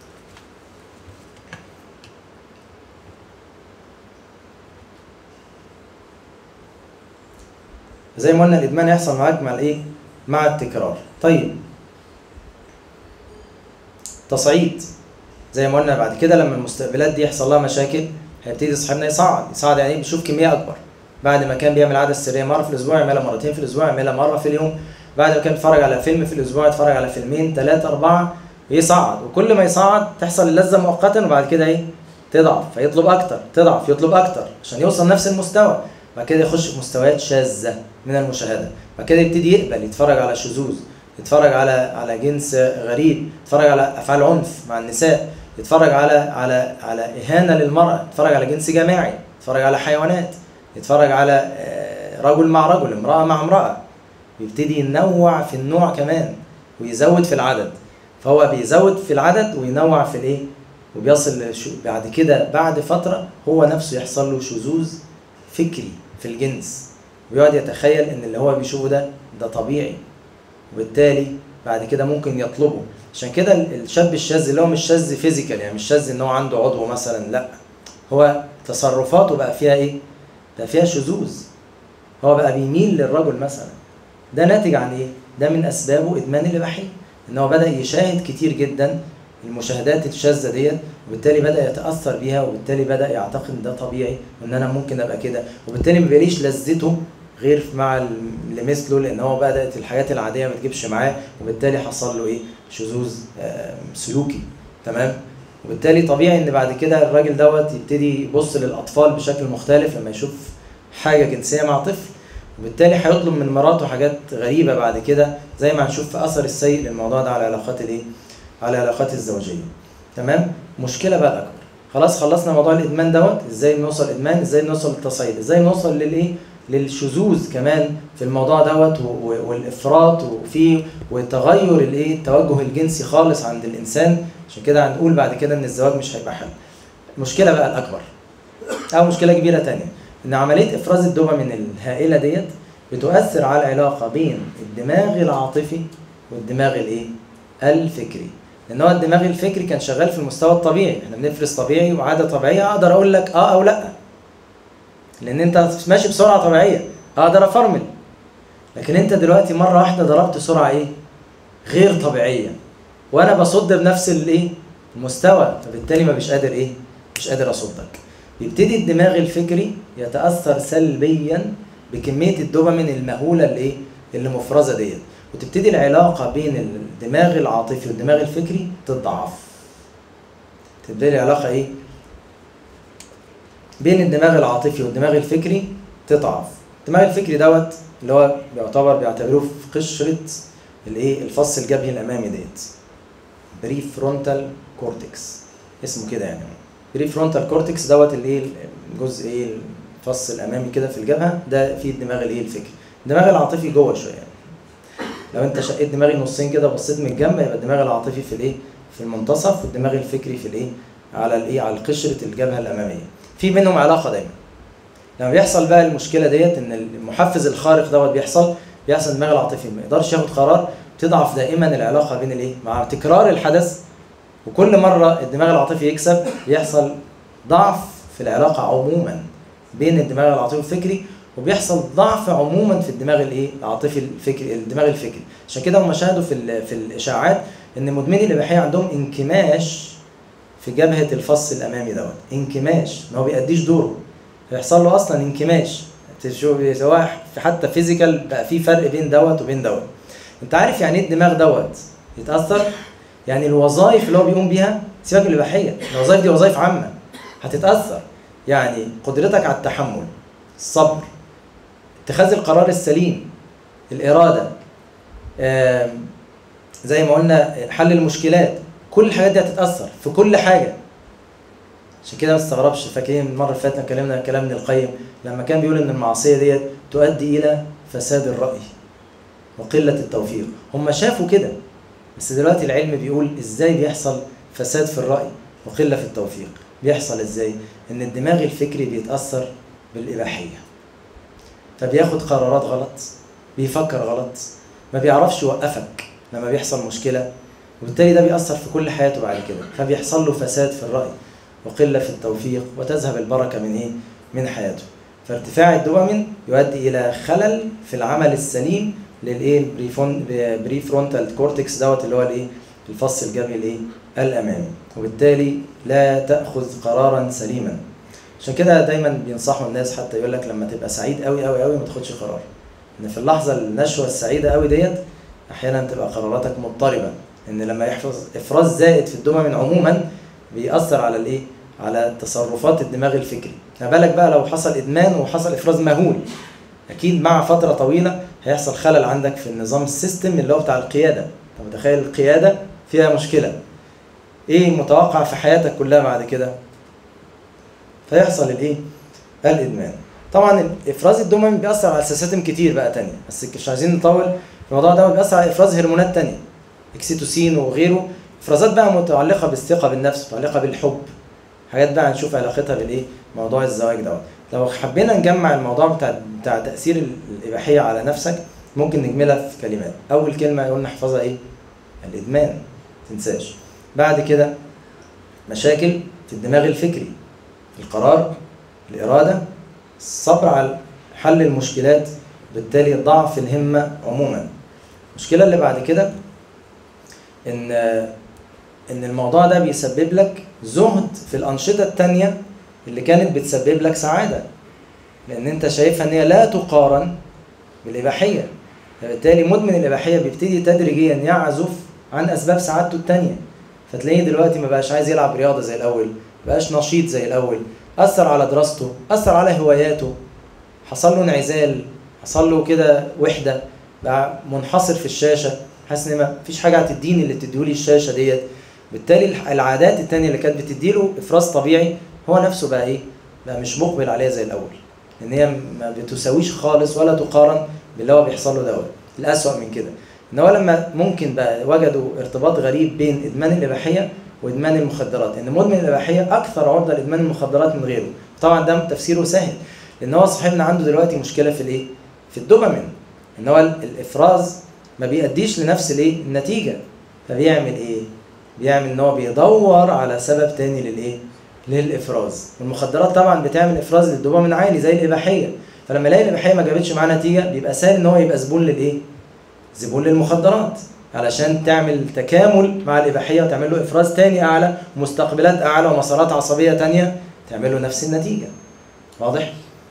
زي ما قلنا الادمان يحصل معاك مع الايه؟ مع التكرار. طيب تصعيد، زي ما قلنا بعد كده لما المستقبلات دي يحصل لها مشاكل هيبتدي صاحبنا يصعد يعني بيشوف كميه اكبر. بعد ما كان بيعمل عاده سريه مره في الاسبوع يعملها مرتين في الاسبوع، يعملها مره في اليوم. بعد ما كان بيتفرج على فيلم في الاسبوع يتفرج على فيلمين 3 4، يصعد. وكل ما يصعد تحصل اللذه مؤقتا، وبعد كده ايه؟ تضعف، فيطلب اكتر، تضعف، يطلب اكتر عشان يوصل نفس المستوى. بعد كده يخش في مستويات شاذه من المشاهده. بعد كده يبتدي يقبل، يتفرج على شذوذ، يتفرج على جنس غريب، يتفرج على افعال عنف مع النساء، يتفرج على اهانه للمراه، يتفرج على جنس جماعي، يتفرج على حيوانات، يتفرج على رجل مع رجل، امراه مع امراه. بيبتدي ينوع في النوع كمان ويزود في العدد. فهو بيزود في العدد وينوع في الايه؟ وبيصل بعد كده بعد فتره هو نفسه يحصل له شذوذ فكري في الجنس، ويقعد يتخيل ان اللي هو بيشوفه ده طبيعي، وبالتالي بعد كده ممكن يطلبه. عشان كده الشاب الشاذ اللي هو مش شاذ فيزيكال، يعني مش شاذ ان هو عنده عضو مثلا، لا، هو تصرفاته بقى فيها ايه؟ ده فيها شذوذ. هو بقى بيميل للرجل مثلا. ده ناتج عن ايه؟ ده من اسبابه ادمان الاباحيه، ان هو بدا يشاهد كتير جدا المشاهدات الشاذه ديت، وبالتالي بدا يتاثر بيها، وبالتالي بدا يعتقد ان ده طبيعي وان انا ممكن ابقى كده، وبالتالي ما بيلاقيش لذته غير مع اللي مثله، لان هو بدات الحاجات العاديه ما تجيبش معاه، وبالتالي حصل له ايه؟ شذوذ سلوكي. تمام؟ وبالتالي طبيعي ان بعد كده الراجل دوت يبتدي يبص للاطفال بشكل مختلف لما يشوف حاجه جنسيه مع طفل، وبالتالي هيطلب من مراته حاجات غريبه بعد كده، زي ما هنشوف في اثر السيء للموضوع ده على علاقات الايه؟ على العلاقات الزوجيه. تمام؟ مشكله بقى الاكبر. خلاص خلصنا موضوع الادمان دوت، ازاي بنوصل ادمان، ازاي بنوصل للتصعيد، ازاي بنوصل للايه؟ للشذوذ كمان في الموضوع دوت، والافراط وتغير الايه؟ التوجه الجنسي خالص عند الانسان. عشان كده هنقول بعد كده ان الزواج مش هيبقى حل. المشكله بقى الاكبر او مشكله كبيره تانية، ان عمليه افراز الدوبامين الهائله ديت بتؤثر على العلاقه بين الدماغ العاطفي والدماغ الايه؟ الفكري. لان هو الدماغ الفكري كان شغال في المستوى الطبيعي، احنا بنفرز طبيعي وعاده طبيعيه، اقدر اقول لك اه او لا، لان انت ماشي بسرعه طبيعيه اقدر افرمل. لكن انت دلوقتي مره واحده ضربت سرعه ايه؟ غير طبيعيه، وانا بصد بنفس الايه؟ المستوى، فبالتالي ما مش قادر ايه؟ مش قادر اصدك. يبتدي الدماغ الفكري يتاثر سلبيا بكميه الدوبامين المهوله اللي مفرزه ديت، وتبتدي العلاقه بين الدماغ العاطفي والدماغ الفكري تضعف. تبتدي العلاقه ايه؟ بين الدماغ العاطفي والدماغ الفكري تضعف. الدماغ الفكري دوت اللي هو بيعتبروه في قشره الايه الفص الجبهي الامامي ديت، بري فرونتال كورتكس اسمه كده يعني. بري فرونتال كورتكس دوت الايه الجزء ايه الفص الامامي كده في الجبهه، ده فيه الدماغ الايه الفكري. الدماغ العاطفي جوه شويه يعني. لو انت شقيت دماغي نصين كده بصيت من الجنب يبقى الدماغ العاطفي في الايه في المنتصف، والدماغ الفكري في الايه على الايه على قشره الجبهه الاماميه. في بينهم علاقه دايما. لما بيحصل بقى المشكله ديت ان المحفز الخارق دوت بيحصل الدماغ العاطفي ما يقدرش ياخد قرار، بتضعف دائما العلاقه بين الايه مع تكرار الحدث، وكل مره الدماغ العاطفي يكسب بيحصل ضعف في العلاقه عموما بين الدماغ العاطفي والفكري، وبيحصل ضعف عموما في الدماغ الايه العاطفي الفكري الدماغ الفكري. عشان كده هم شاهدوا في الاشاعات ان مدمني الاباحيه عندهم انكماش في جبهه الفص الامامي دوت، انكماش ما هو بيأديش دوره، هيحصل له اصلا انكماش. تشوف سواء حتى فيزيكال بقى في فرق بين دوت وبين دوت. انت عارف يعني ايه الدماغ دوت يتاثر؟ يعني الوظائف اللي هو بيقوم بيها، سيبك من الاباحيه، الوظائف دي وظائف عامه هتتاثر. يعني قدرتك على التحمل، الصبر، اتخاذ القرار السليم، الاراده، زي ما قلنا حل المشكلات، كل الحاجات دي هتتاثر في كل حاجه. عشان كده ما تستغربش، فاكرين المره اللي فاتت اتكلمنا كلام ابن القيم لما كان بيقول ان المعصيه ديت تؤدي الى فساد الراي وقله التوفيق. هم شافوا كده، بس دلوقتي العلم بيقول ازاي بيحصل فساد في الراي وقله في التوفيق. بيحصل ازاي؟ ان الدماغ الفكري بيتاثر بالاباحيه، فبياخد قرارات غلط، بيفكر غلط، ما بيعرفش يوقفك لما بيحصل مشكله، وبالتالي ده بيأثر في كل حياته بعد كده، فبيحصل له فساد في الرأي وقلة في التوفيق، وتذهب البركة من ايه؟ من حياته. فارتفاع الدوبامين يؤدي إلى خلل في العمل السليم للايه؟ بري فرونتال كورتكس دوت اللي هو الايه؟ الفص الجبهي الايه؟ الأمامي، وبالتالي لا تأخذ قرارا سليما. عشان كده دايما بينصحوا الناس، حتى يقول لك لما تبقى سعيد قوي قوي قوي ما تاخدش قرار، ان في اللحظة النشوة السعيدة قوي ديت احيانا تبقى قراراتك مضطربة، ان لما يحفظ افراز زائد في الدوبامين عموما بيأثر على الايه؟ على تصرفات الدماغ الفكري. ما بالك بقى لو حصل ادمان وحصل افراز مهول، اكيد مع فترة طويلة هيحصل خلل عندك في النظام السيستم اللي هو بتاع القيادة. انت متخيل القيادة فيها مشكلة، ايه متوقع في حياتك كلها بعد كده؟ فيحصل الايه؟ الادمان. طبعا افراز الدوبامين بيأثر على سيستم كتير بقى تانية، بس مش عايزين نطول الموضوع ده. بيأثر على افراز هرمونات تانية، اكسيتوسين وغيره، افرازات بقى متعلقة بالثقة بالنفس، متعلقة بالحب، حاجات بقى هنشوف علاقتها بالايه؟ موضوع الزواج دوت. لو حبينا نجمع الموضوع بتاع تأثير الإباحية على نفسك، ممكن نجملها في كلمات. أول كلمة قلنا نحفظها إيه؟ الإدمان، تنساش. بعد كده مشاكل في الدماغ الفكري، القرار، الإرادة، الصبر على حل المشكلات، بالتالي ضعف الهمة عموما. المشكلة اللي بعد كده إن الموضوع ده بيسبب لك زهد في الأنشطة التانية اللي كانت بتسبب لك سعادة، لأن أنت شايفها إن هي لا تقارن بالإباحية. فبالتالي مدمن الإباحية بيبتدي تدريجيا يعزف عن أسباب سعادته التانية، فتلاقيه دلوقتي ما بقاش عايز يلعب رياضة زي الأول، ما بقاش نشيط زي الأول، أثر على دراسته، أثر على هواياته، حصل له انعزال، حصل له كده وحدة، بقى منحصر في الشاشة، حاسس إن ما فيش حاجة هتديني اللي تديهولي الشاشة ديت. بالتالي العادات التانية اللي كانت بتديله إفراز طبيعي هو نفسه بقى إيه؟ بقى مش مقبل عليها زي الأول، لأن هي ما بتساويش خالص ولا تقارن باللي هو بيحصل له دوت. الأسوأ من كده إن هو لما ممكن بقى وجدوا ارتباط غريب بين إدمان الإباحية وإدمان المخدرات، إن مدمن الإباحية أكثر عرضة لإدمان المخدرات من غيره. طبعا ده تفسيره سهل، لأن هو صاحبنا عنده دلوقتي مشكلة في الإيه؟ في الدوبامين، إن هو الإفراز ما بيأديش لنفس الإيه؟ النتيجة. فبيعمل إيه؟ بيعمل إن هو بيدور على سبب تاني للإيه؟ للإفراز. والمخدرات طبعا بتعمل إفراز للدوبامين عالي زي الإباحية، فلما يلاقي الإباحية ما جابتش معاه نتيجة بيبقى سهل إن هو يبقى زبون للإيه؟ زبون للمخدرات، علشان تعمل تكامل مع الإباحية وتعمل له إفراز تاني أعلى ومستقبلات أعلى ومسارات عصبية تانية تعمل له نفس النتيجة. واضح؟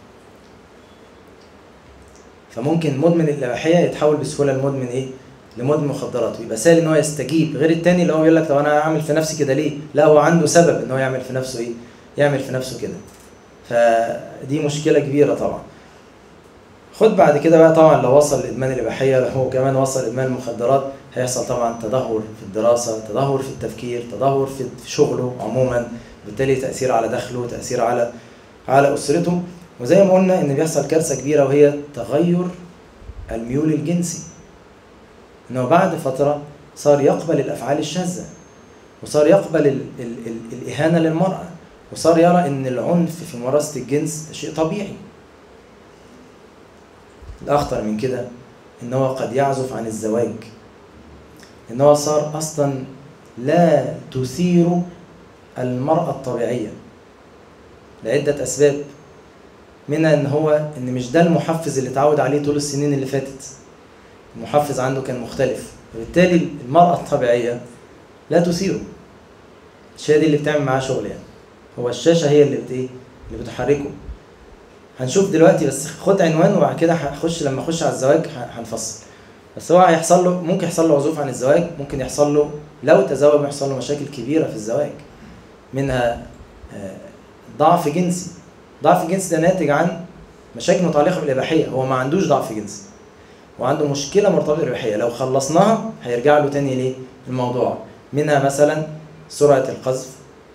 فممكن مدمن الإباحية يتحول بسهولة لمدمن إيه؟ لمدمن مخدرات، ويبقى سهل ان هو يستجيب، غير التاني اللي هو يقول لك طب انا هعمل في نفسي كده ليه؟ لا، هو عنده سبب ان هو يعمل في نفسه ايه؟ يعمل في نفسه كده. فدي مشكلة كبيرة طبعا. خد بعد كده بقى طبعا لو وصل لادمان الاباحيه، لو هو كمان وصل لادمان المخدرات، هيحصل طبعا تدهور في الدراسه، تدهور في التفكير، تدهور في شغله عموما، بالتالي تاثير على دخله، تاثير على اسرته. وزي ما قلنا ان بيحصل كارثه كبيره وهي تغير الميول الجنسي، انه بعد فتره صار يقبل الافعال الشاذه، وصار يقبل الاهانه للمراه، وصار يرى ان العنف في ممارسه الجنس شيء طبيعي. الأخطر من كده إن هو قد يعزف عن الزواج، إن هو صار أصلا لا تثير المرأة الطبيعية لعدة أسباب، منها إن مش ده المحفز اللي اتعود عليه طول السنين اللي فاتت، المحفز عنده كان مختلف، وبالتالي المرأة الطبيعية لا تثيره. الشاشة دي اللي بتعمل معاه شغل، يعني هو الشاشة هي اللي بتحركه. هنشوف دلوقتي، بس خد عنوان وبعد كده لما اخش على الزواج هنفصل. بس هو هيحصل له، ممكن يحصل له عزوف عن الزواج، ممكن يحصل له لو تزوج يحصل له مشاكل كبيره في الزواج، منها ضعف جنسي. ضعف جنسي ده ناتج عن مشاكل متعلقه بالاباحيه، هو ما عندوش ضعف جنسي وعنده مشكله مرتبطه بالاباحيه، لو خلصناها هيرجع له تاني ليه الموضوع. منها مثلا سرعه القذف،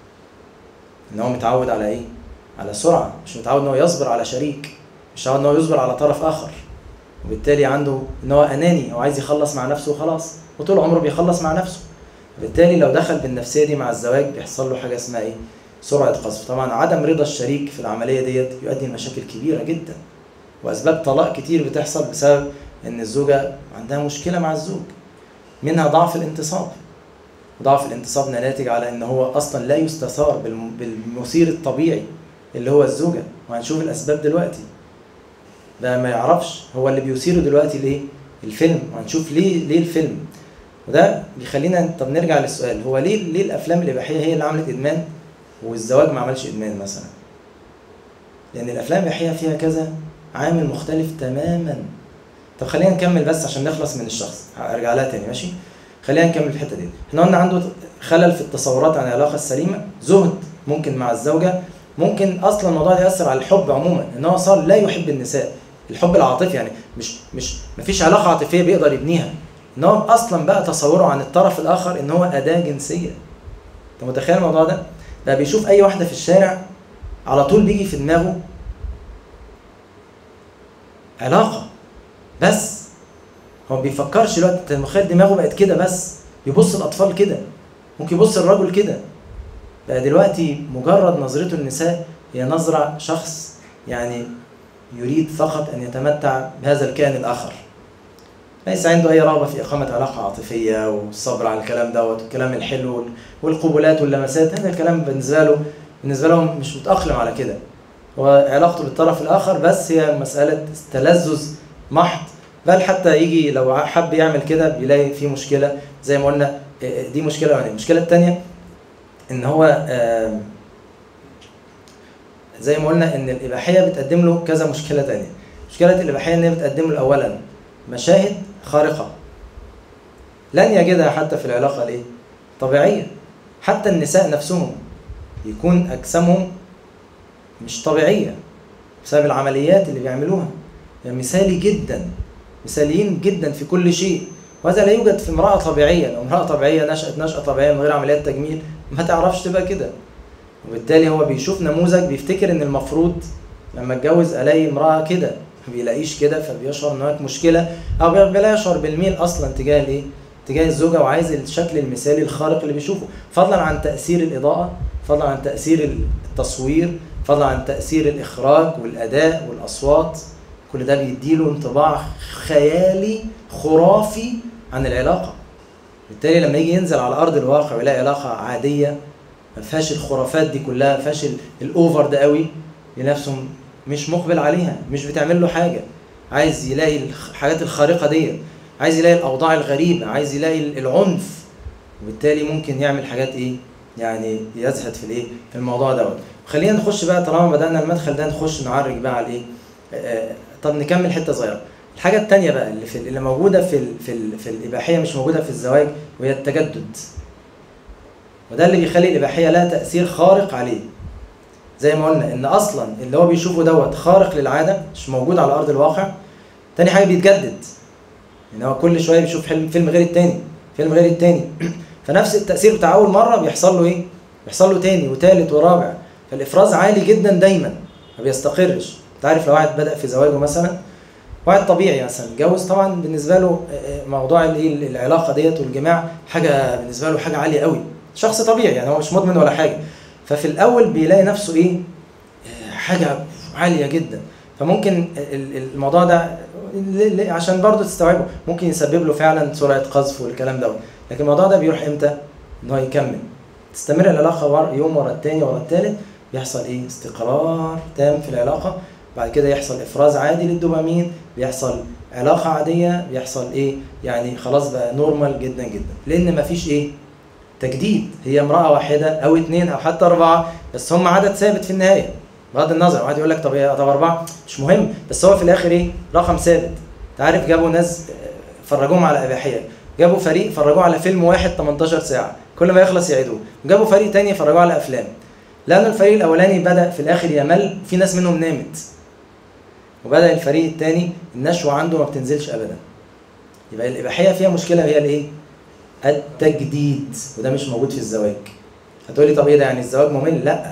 ان هو متعود على ايه؟ على سرعة، مش متعود ان هو يصبر على شريك، مش متعود ان هو يصبر على طرف اخر، وبالتالي عنده ان هو اناني او عايز يخلص مع نفسه وخلاص، وطول عمره بيخلص مع نفسه. وبالتالي لو دخل بالنفسية دي مع الزواج بيحصل له حاجة اسمها ايه؟ سرعة قذف. طبعا عدم رضا الشريك في العملية ديت يؤدي لمشاكل كبيرة جدا، واسباب طلاق كتير بتحصل بسبب ان الزوجة عندها مشكلة مع الزوج. منها ضعف الانتصاب، وضعف الانتصاب ناتج على ان هو اصلا لا يستثار بالمثير الطبيعي اللي هو الزوجة، وهنشوف الأسباب دلوقتي. ده ما يعرفش هو اللي بيثيره دلوقتي ليه؟ الفيلم، وهنشوف ليه الفيلم. وده بيخلينا طب نرجع للسؤال، هو ليه الأفلام الإباحية هي اللي عملت إدمان والزواج ما عملش إدمان مثلا؟ لأن الأفلام الإباحية فيها كذا عامل مختلف تماما. طب خلينا نكمل بس عشان نخلص من الشخص، هرجع لها تاني ماشي؟ خلينا نكمل الحتة دي. احنا قلنا عنده خلل في التصورات عن العلاقة السليمة، زهد ممكن مع الزوجة، ممكن اصلا الموضوع ده ياثر على الحب عموما، ان هو صار لا يحب النساء، الحب العاطفي، يعني مش مفيش علاقه عاطفيه بيقدر يبنيها، ان هو اصلا بقى تصوره عن الطرف الاخر ان هو اداه جنسيه. انت متخيل الموضوع ده؟ بقى بيشوف اي واحده في الشارع على طول بيجي في دماغه علاقه، بس هو ما بيفكرش دلوقتي. انت متخيل دماغه بقت كده، بس يبص الاطفال كده، ممكن يبص الرجل كده. بقى دلوقتي مجرد نظرته للنساء هي نظرة شخص يعني يريد فقط أن يتمتع بهذا الكائن الآخر، ليس عنده أي رغبة في إقامة علاقة عاطفية والصبر على الكلام دوت والكلام الحلو والقبلات واللمسات. هذا الكلام بالنسبة له مش متأقلم على كده. هو علاقته بالطرف الآخر بس هي مسألة تلذذ محض، بل حتى يجي لو حب يعمل كده بيلاقي فيه مشكلة زي ما قلنا. دي مشكلة. يعني المشكلة الثانية ان هو زي ما قلنا ان الاباحيه بتقدم له كذا مشكله تانية. مشكله الاباحيه ان هي بتقدم له اولا مشاهد خارقه لن يجدها حتى في العلاقه الايه طبيعيه. حتى النساء نفسهم يكون اجسامهم مش طبيعيه بسبب العمليات اللي بيعملوها، يعني مثاليين جدا في كل شيء، وهذا لا يوجد في امراه طبيعيه. لو امراه طبيعيه نشأة طبيعيه من غير عمليات تجميل ما تعرفش تبقى كده. وبالتالي هو بيشوف نموذج بيفتكر ان المفروض لما اتجوز الاقي امراه كده، ما بيلاقيش كده، فبيشعر ان هناك مشكله، او لا يشعر بالميل اصلا تجاه الايه؟ تجاه الزوجه، وعايز الشكل المثالي الخارق اللي بيشوفه، فضلا عن تاثير الاضاءه، فضلا عن تاثير التصوير، فضلا عن تاثير الاخراج والاداء والاصوات. كل ده بيديله انطباع خيالي خرافي عن العلاقه. بالتالي لما يجي ينزل على ارض الواقع ويلاقي علاقه عاديه ما فيهاش الخرافات دي كلها، ما فيهاش الاوفر ده قوي، لنفسه مش مقبل عليها، مش بتعمل له حاجه، عايز يلاقي الحاجات الخارقه دي، عايز يلاقي الاوضاع الغريبه، عايز يلاقي العنف. وبالتالي ممكن يعمل حاجات ايه؟ يعني يزهد في الايه؟ في الموضوع دوت. خلينا نخش بقى، طالما بدانا المدخل ده نخش نعرج بقى على ايه. طب نكمل حته صغيره. الحاجه الثانيه بقى اللي موجوده في الاباحيه مش موجوده في الزواج، وهي التجدد. وده اللي بيخلي الاباحيه لها تاثير خارق عليه. زي ما قلنا ان اصلا اللي هو بيشوفه دوت خارق للعاده، مش موجود على ارض الواقع، تاني حاجه بيتجدد، يعني هو كل شويه بيشوف فيلم غير التاني، فيلم غير التاني فنفس التاثير بتاع اول مره بيحصل له ايه؟ بيحصل له تاني وتالت ورابع، فالافراز عالي جدا دايما ما بيستقرش. انت عارف لو واحد بدا في زواجه مثلا، واحد طبيعي مثلا اتجوز، طبعا بالنسبه له موضوع العلاقه ديت والجماع حاجه بالنسبه له حاجه عاليه قوي، شخص طبيعي يعني هو مش مدمن ولا حاجه، ففي الاول بيلاقي نفسه ايه؟ حاجه عاليه جدا. فممكن الموضوع ده عشان برضه تستوعبه ممكن يسبب له فعلا سرعه قذف والكلام ده، لكن الموضوع ده بيروح امتى؟ ان هو يكمل، تستمر العلاقه يوم ورا التاني ورا التالت، بيحصل ايه؟ استقرار تام في العلاقه، بعد كده يحصل افراز عادي للدوبامين، بيحصل علاقه عاديه، بيحصل ايه؟ يعني خلاص بقى نورمال جدا جدا، لان مفيش ايه؟ تجديد. هي امراه واحده او اتنين او حتى اربعه، بس هم عدد ثابت في النهايه، بغض النظر واحد يقول لك طب اربعه مش مهم، بس هو في الاخر ايه؟ رقم ثابت. انت عارف جابوا ناس فرجوهم على اباحيه، جابوا فريق فرجوه على فيلم واحد 18 ساعه كل ما يخلص يعيدوه، وجابوا فريق تاني فرجوه على افلام، لأن الفريق الأولاني بدأ في الآخر يمل، في ناس منهم نامت، وبدأ الفريق الثاني النشوة عنده ما بتنزلش أبدا. يبقى الإباحية فيها مشكلة هي الإيه؟ التجديد، وده مش موجود في الزواج. هتقولي طب إيه ده يعني الزواج ممل؟ لأ،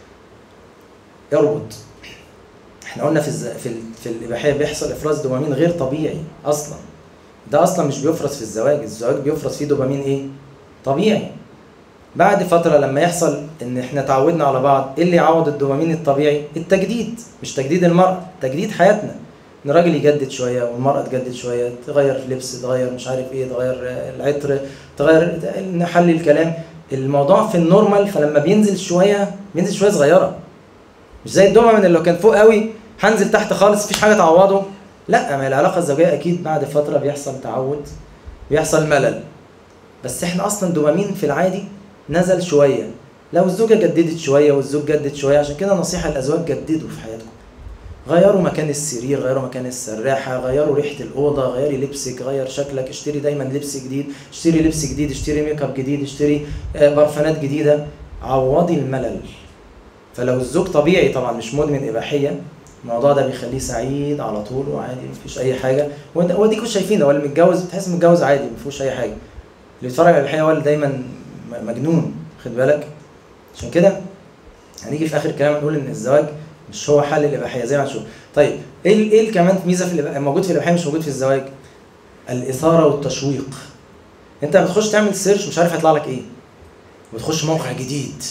اربط. إحنا قلنا في الإباحية بيحصل إفراز دوبامين غير طبيعي أصلا، ده أصلا مش بيفرز في الزواج، الزواج بيفرز فيه دوبامين إيه؟ طبيعي. بعد فترة لما يحصل ان احنا تعودنا على بعض، ايه اللي يعوض الدوبامين الطبيعي؟ التجديد، مش تجديد المرأة، تجديد حياتنا، ان الراجل يجدد شوية والمرأة تجدد شوية، تغير لبس، تغير مش عارف ايه، تغير العطر، تغير نحلي الكلام، الموضوع في النورمال. فلما بينزل شوية بينزل شوية صغيرة، مش زي الدوبامين اللي لو كان فوق قوي هنزل تحت خالص مفيش حاجة تعوضه. لا، ما العلاقة الزوجية اكيد بعد فترة بيحصل تعود، بيحصل ملل، بس احنا اصلا دوبامين في العادي نزل شوية، لو الزوجة جددت شوية والزوج جدد شوية. عشان كده نصيحة الأزواج جددوا في حياتكم، غيروا مكان السرير، غيروا مكان السراحة، غيروا ريحة الأوضة، غيري لبسك، غير شكلك، اشتري دايما لبس جديد، اشتري لبس جديد، اشتري ميك اب جديد، اشتري برفانات جديدة، عوضي الملل. فلو الزوج طبيعي طبعا مش مدمن إباحية، الموضوع ده بيخليه سعيد على طول وعادي مفيش أي حاجة. وديكوا شايفين هو اللي متجوز بتحس متجوز عادي مفيهوش أي حاجة، اللي بيتفرج على الإباحية هو اللي دايما مجنون، خد بالك. عشان كده هنيجي في اخر كلام نقول ان الزواج مش هو حل الاباحيه زي ما هنشوف. طيب ايه كمان ميزه في موجود في الاباحيه مش موجود في الزواج؟ الاثاره والتشويق. انت بتخش تعمل سيرش مش عارف هيطلع لك ايه، وتخش موقع جديد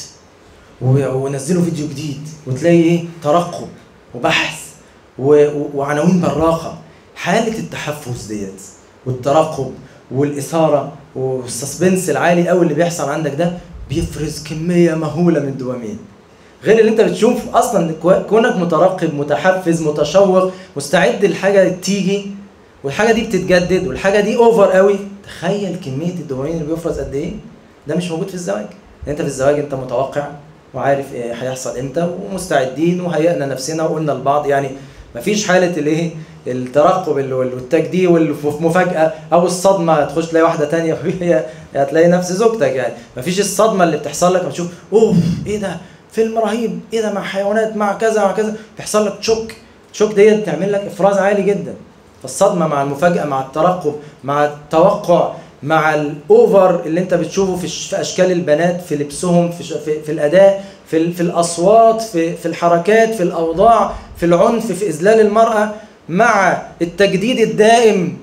ونزله فيديو جديد، وتلاقي ايه؟ ترقب وبحث وعناوين براقه. حاله التحفز ديت والترقب والاثاره والسسبنس العالي قوي اللي بيحصل عندك ده بيفرز كميه مهوله من الدوبامين، غير اللي انت بتشوف اصلا. كونك مترقب متحفز متشوق مستعد للحاجه تيجي، والحاجه دي بتتجدد، والحاجه دي اوفر قوي، تخيل كميه الدوبامين اللي بيفرز قد ايه. ده مش موجود في الزواج. انت في الزواج انت متوقع وعارف ايه هيحصل امتى، ومستعدين وهيئنا نفسنا وقلنا لبعض، يعني مفيش حاله الايه؟ الترقب والتجديد والمفاجاه او الصدمه، تخش تلاقي واحده تانية وهي هتلاقي نفس زوجتك. يعني مفيش الصدمه اللي بتحصل لك لما تشوف اوف ايه ده فيلم رهيب، ايه ده مع حيوانات مع كذا مع كذا، بيحصل لك شوك ديت بتعمل لك افراز عالي جدا. فالصدمه مع المفاجاه مع الترقب مع التوقع مع الاوفر اللي انت بتشوفه في اشكال البنات، في لبسهم، في الاداء، في الاصوات، في الحركات، في الاوضاع، في العنف، في اذلال المراه، مع التجديد الدائم،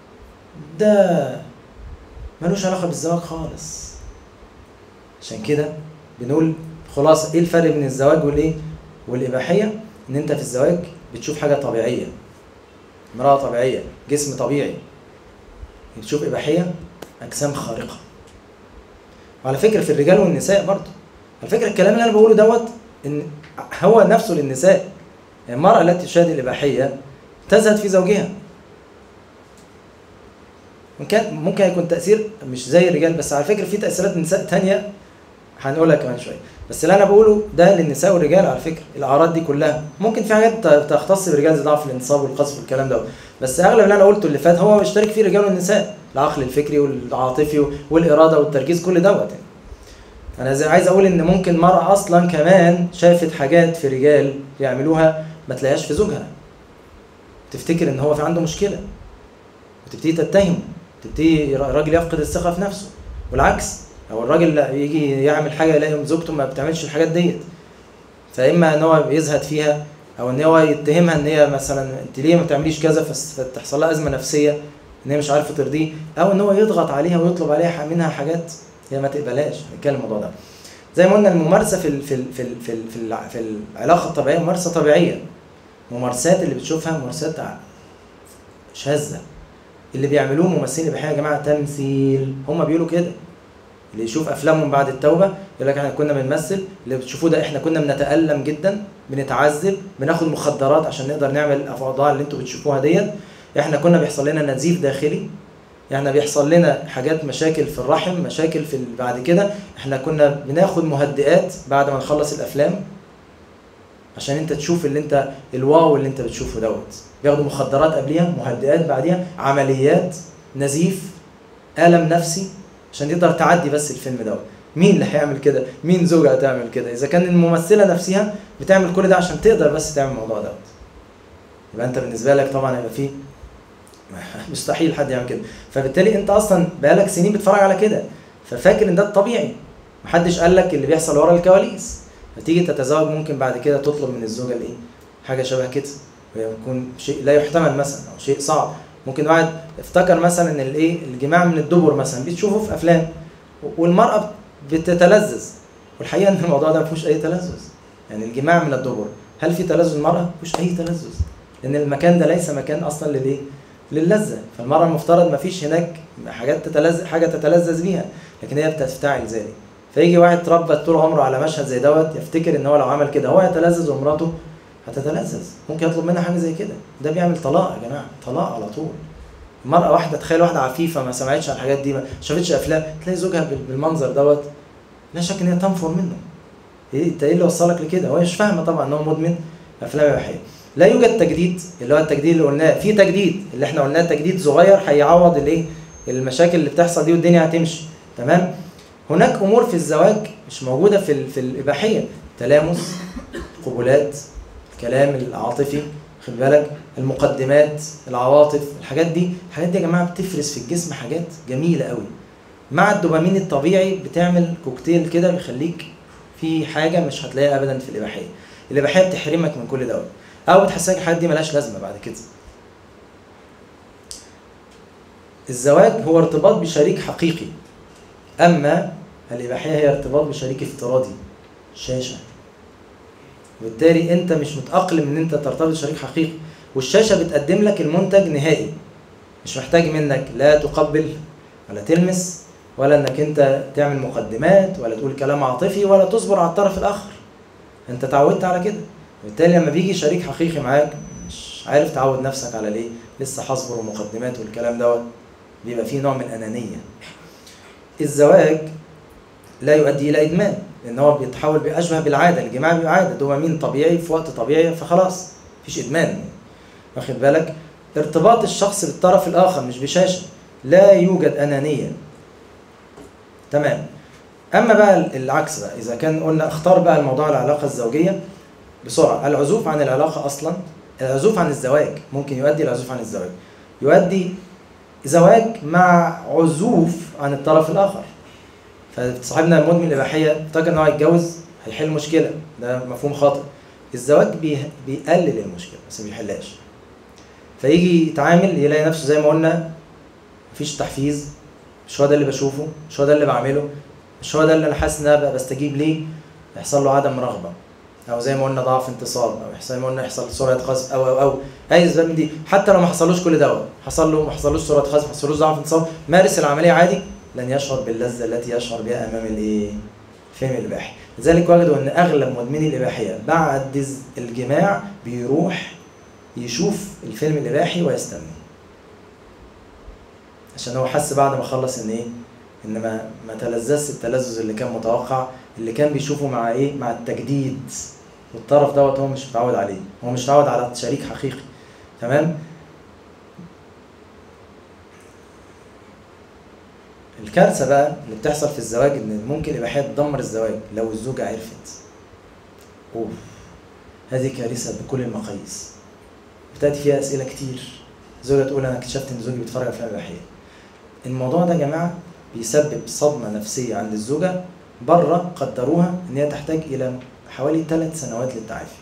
ده ملوش علاقه بالزواج خالص. عشان كده بنقول خلاص ايه الفرق بين الزواج والايه؟ والاباحيه؟ ان انت في الزواج بتشوف حاجه طبيعيه، امراه طبيعيه، جسم طبيعي. بتشوف اباحيه اجسام خارقه. وعلى فكره في الرجال والنساء برضه، على فكره الكلام اللي انا بقوله دوت ان هو نفسه للنساء. المراه التي تشاهد الاباحيه تزهد في زوجها. ممكن يكون تاثير مش زي الرجال، بس على فكره في تاثيرات نساء تانية هنقولها كمان شويه. بس اللي انا بقوله ده للنساء والرجال. على فكره الاعراض دي كلها ممكن في حاجات تختص بالرجال زي ضعف الانتصاب والقذف والكلام ده، بس اغلب اللي انا قلته اللي فات هو بيشترك فيه الرجال والنساء، العقل الفكري والعاطفي والاراده والتركيز، كل دوت. يعني انا عايز اقول ان ممكن مرأة اصلا كمان شافت حاجات في رجال يعملوها ما تلاقيهاش في زوجها. تفتكر ان هو في عنده مشكله وتبتدي تتهمه، تبتدي الراجل يفقد الثقه في نفسه. والعكس، او الراجل يجي يعمل حاجه يلاقي زوجته ما بتعملش الحاجات ديت، فاما ان هو يزهد فيها او ان هو يتهمها ان هي مثلا انت ليه ما بتعمليش كذا، فتحصل لها ازمه نفسيه ان هي مش عارفه ترضيه، او ان هو يضغط عليها ويطلب عليها منها حاجات هي ما تقبلهاش. هنتكلم الموضوع ده. زي ما قلنا الممارسه في العلاقه الطبيعيه ممارسه طبيعيه. ممارسات اللي بتشوفها ممارسات شاذه. اللي بيعملوه ممثلين الاباحيه يا جماعه تمثيل، هم بيقولوا كده. اللي يشوف افلامهم بعد التوبه يقول لك احنا كنا بنمثل، اللي بتشوفوه ده احنا كنا بنتالم جدا، بنتعذب، بناخد مخدرات عشان نقدر نعمل الاوضاع اللي انتوا بتشوفوها ديت، احنا كنا بيحصل لنا نزيف داخلي، احنا بيحصل لنا حاجات مشاكل في الرحم، مشاكل في بعد كده، احنا كنا بناخد مهدئات بعد ما نخلص الافلام عشان انت تشوف اللي انت الواو اللي انت بتشوفه دوت. بياخدوا مخدرات قبليها، مهدئات بعديها، عمليات، نزيف، الم نفسي عشان تقدر تعدي بس الفيلم دوت. مين اللي هيعمل كده؟ مين زوجها هتعمل كده؟ اذا كان الممثله نفسها بتعمل كل ده عشان تقدر بس تعمل الموضوع دوت، يبقى انت بالنسبه لك طبعا هيبقى فيه مستحيل حد يعمل كده. فبالتالي انت اصلا بقالك سنين بتتفرج على كده، ففاكر ان ده الطبيعي. محدش قال لك اللي بيحصل ورا الكواليس. فتيجي تتزوج ممكن بعد كده تطلب من الزوجه الايه؟ حاجه شبه كده، ويكون شيء لا يحتمل مثلا او شيء صعب. ممكن واحد افتكر مثلا ان الايه الجماع من الدبر مثلا بتشوفه في افلام والمراه بتتلذذ، والحقيقه ان الموضوع ده ما فيهوش اي تلذذ. يعني الجماع من الدبر، هل في تلذذ المراه؟ ما فيهوش اي تلذذ، لان المكان ده ليس مكان اصلا للايه؟ للذه. فالمراه المفترض ما فيش هناك حاجه تتلذذ بيها، لكن هي بتفتعل ذلك. فيجي واحد اتربى طول عمره على مشهد زي دوت يفتكر ان هو لو عمل كده هو يتلذذ ومراته هتتلذذ، ممكن يطلب منها حاجه زي كده. ده بيعمل طلاق يا جماعه، طلاق على طول. مرأة واحدة، تخيل واحدة عفيفة ما سمعتش عن الحاجات دي، ما شافتش افلام، تلاقي زوجها بالمنظر دوت، لا شك ان هي تنفر منه. انت ايه اللي وصلك لكده؟ هو مش فاهمه طبعا ان هو مدمن افلام اباحيه. لا يوجد تجديد، اللي هو التجديد اللي قلناه، في تجديد اللي احنا قلناه تجديد صغير هيعوض الايه؟ المشاكل اللي بتحصل دي والدنيا هتمشي، تمام؟ هناك امور في الزواج مش موجوده في الاباحيه، تلامس، قبلات، الكلام العاطفي، خد بالك، المقدمات، العواطف، الحاجات دي يا جماعه بتفرز في الجسم حاجات جميله قوي. مع الدوبامين الطبيعي بتعمل كوكتيل كده بيخليك في حاجه مش هتلاقيها ابدا في الاباحيه. الاباحيه بتحرمك من كل دوت، او بتحسسك الحاجات دي ملهاش لازمه بعد كده. الزواج هو ارتباط بشريك حقيقي، اما الاباحيه هي ارتباط بشريك افتراضي، شاشه. وبالتالي انت مش متاقلم ان انت ترتبط بشريك حقيقي، والشاشه بتقدم لك المنتج نهائي، مش محتاج منك لا تقبل ولا تلمس ولا انك انت تعمل مقدمات ولا تقول كلام عاطفي ولا تصبر على الطرف الاخر. انت تعودت على كده، وبالتالي لما بيجي شريك حقيقي معاك مش عارف تعود نفسك على ليه لسه هصبر ومقدمات والكلام دوت، بيبقى فيه نوع من الانانيه. الزواج لا يؤدي الى ادمان، لان هو بيتحول باشبه بالعاده. الجماع بيبقى عاده، دوبامين طبيعي في وقت طبيعي، فخلاص مفيش ادمان، واخد بالك؟ ارتباط الشخص بالطرف الاخر مش بشاشه، لا يوجد انانيه، تمام. اما بقى العكس بقى، اذا كان قلنا اختار بقى الموضوع العلاقه الزوجيه بسرعه، العزوف عن العلاقه اصلا، العزوف عن الزواج ممكن يؤدي العزوف عن الزواج، يؤدي زواج مع عزوف عن الطرف الاخر. فصاحبنا المدمن الاباحيه افتكر ان هو هيتجوز هيحل مشكله، ده مفهوم خاطئ. الزواج بيقلل المشكله بس ما بيحلهاش. فيجي يتعامل يلاقي نفسه زي ما قلنا مفيش تحفيز، مش هو ده اللي بشوفه، مش هو ده اللي بعمله، مش هو ده اللي انا حاسس ان انا بستجيب ليه، يحصل له عدم رغبه، او زي ما قلنا ضعف انتصاب، او زي ما قلنا يحصل سرعه قذف، او اي اسباب من دي. حتى لو ما حصلوش كل دوت، ما حصلوش سرعه قذف، ما حصلوش ضعف انتصاب، مارس العمليه عادي، لن يشعر باللذه التي يشعر بها امام الايه؟ الفيلم الاباحي. لذلك وجدوا ان اغلب مدمني الاباحيه بعد الجماع بيروح يشوف الفيلم الاباحي ويستمع، عشان هو حس بعد ما خلص ان ايه؟ ان ما تلذذش التلذذ اللي كان متوقع، اللي كان بيشوفه مع ايه؟ مع التجديد، والطرف دوت هو مش متعود عليه، هو مش متعود على شريك حقيقي، تمام؟ الكارثه بقى اللي بتحصل في الزواج ان ممكن الاباحيه تدمر الزواج لو الزوجه عرفت. اوف، هذه كارثه بكل المقاييس. بتاتي فيها اسئله كتير. زوجه تقول انا اكتشفت ان زوجي بيتفرج على افلام اباحيه. الموضوع ده يا جماعه بيسبب صدمه نفسيه عند الزوجه، بره قدروها ان هي تحتاج الى حوالي 3 سنوات للتعافي.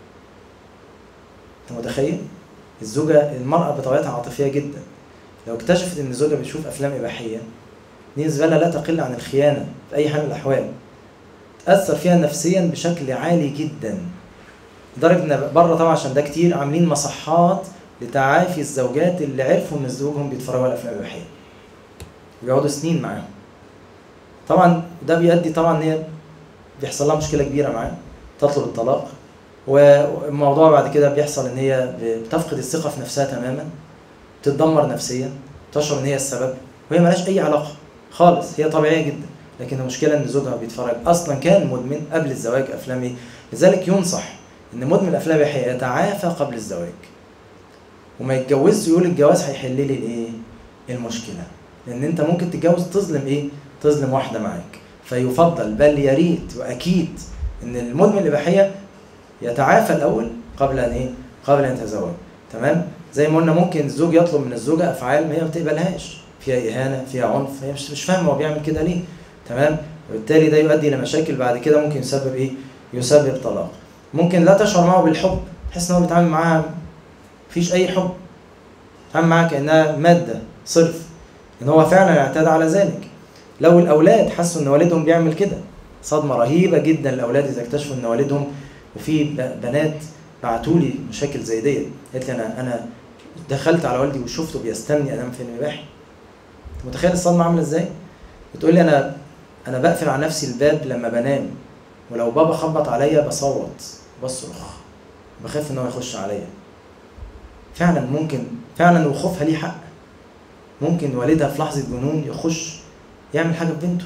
انت متخيل؟ الزوجه، المراه بطبيعتها عاطفيه جدا، لو اكتشفت ان زوجها بيشوف افلام اباحيه دي بالنسبه لها لا تقل عن الخيانه في اي حال من الاحوال. تاثر فيها نفسيا بشكل عالي جدا، لدرجه ان بره طبعا عشان ده كتير عاملين مصحات لتعافي الزوجات اللي عرفوا ان زوجهم بيتفرجوا على افلام اباحيه، بيقعدوا سنين معاهم. طبعا ده بيؤدي طبعا ان هي بيحصل لها مشكله كبيره معاه، تطلب الطلاق، والموضوع بعد كده بيحصل ان هي بتفقد الثقه في نفسها تماما، تتدمر نفسيا، تشعر ان هي السبب، وهي مالهاش اي علاقه خالص، هي طبيعيه جدا. لكن المشكله ان زوجها بيتفرج اصلا كان مدمن قبل الزواج افلام ايه. لذلك ينصح ان مدمن الافلام الاباحيه يتعافى قبل الزواج، وما يتجوزش يقول الجواز هيحل لي الايه المشكله، لان انت ممكن تتجوز تظلم ايه، تظلم واحده معاك. فيفضل بل يا ريت واكيد ان المدمن الاباحيه يتعافى الاول قبل ان ايه، قبل ان يتزوج. تمام؟ زي ما قلنا ممكن الزوج يطلب من الزوجه افعال ما هي ما بتقبلهاش، فيها اهانه، فيها عنف، هي مش فاهمه هو بيعمل كده ليه. تمام؟ وبالتالي ده يؤدي الى مشاكل بعد كده، ممكن يسبب ايه؟ يسبب طلاق. ممكن لا تشعر معه بالحب، تحس ان هو بيتعامل معاها مفيش اي حب، بيتعامل معاها كانها ماده صرف، ان هو فعلا اعتاد على ذلك. لو الاولاد حسوا ان والدهم بيعمل كده، صدمه رهيبه جدا الاولاد اذا اكتشفوا ان والدهم، وفي بنات بعتوا لي مشاكل زي ديت، قالت لي انا دخلت على والدي وشفته بيستني انام فيلم اباحي. انت متخيل الصدمه عامله ازاي؟ بتقول لي انا بقفل على نفسي الباب لما بنام، ولو بابا خبط عليا بصوت بصرخ، بخاف ان هو يخش عليا. فعلا ممكن، فعلا وخوفها ليه حق، ممكن والدها في لحظه جنون يخش يعمل حاجه ببنته.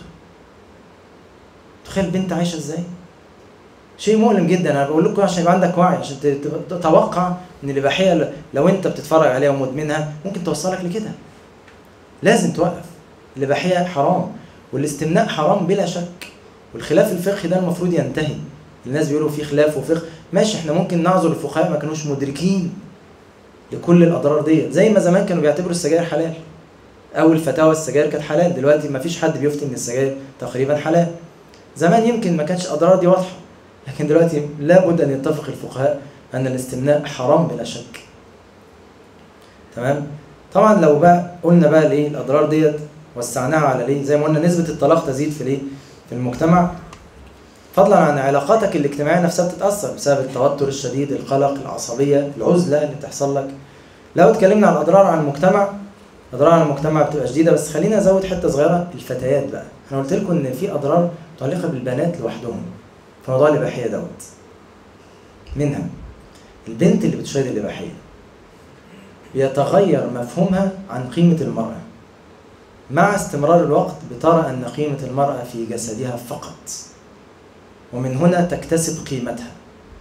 تخيل بنت عايشه ازاي؟ شيء مؤلم جدا. انا بقول لكم عشان يبقى عندك وعي، عشان تتوقع ان الاباحيه لو انت بتتفرج عليها ومدمنها ممكن توصلك لكده. لازم توقف. الاباحيه حرام، والاستمناء حرام بلا شك، والخلاف الفقهي ده المفروض ينتهي. الناس بيقولوا في خلاف وفقه، ماشي، احنا ممكن نعذر الفقهاء ما كانوش مدركين لكل الاضرار ديت. زي ما زمان كانوا بيعتبروا السجاير حلال، اول فتاوى السجاير كانت حلال، دلوقتي ما فيش حد بيفتي ان السجاير تقريبا حلال. زمان يمكن ما كانتش الاضرار دي واضحه، لكن دلوقتي لابد ان يتفق الفقهاء ان الاستمناء حرام بلا شك. تمام؟ طبعا لو بقى قلنا بقى ليه الاضرار ديت وسعناها على ليه، زي ما قلنا نسبه الطلاق تزيد في ليه، في المجتمع، فضلا عن علاقاتك الاجتماعيه نفسها بتتاثر بسبب التوتر الشديد، القلق، العصبيه، العزله اللي بتحصل لك. لو اتكلمنا عن الاضرار على المجتمع، اضرار على المجتمع بتبقى شديده، بس خلينا ازود حته صغيره، الفتيات بقى. انا قلت لكم ان في اضرار متعلقه بالبنات لوحدهم في موضوع الاباحيه دوت. منها البنت اللي بتشاهد الاباحيه بيتغير مفهومها عن قيمه المراه، مع استمرار الوقت بترى ان قيمه المراه في جسدها فقط، ومن هنا تكتسب قيمتها.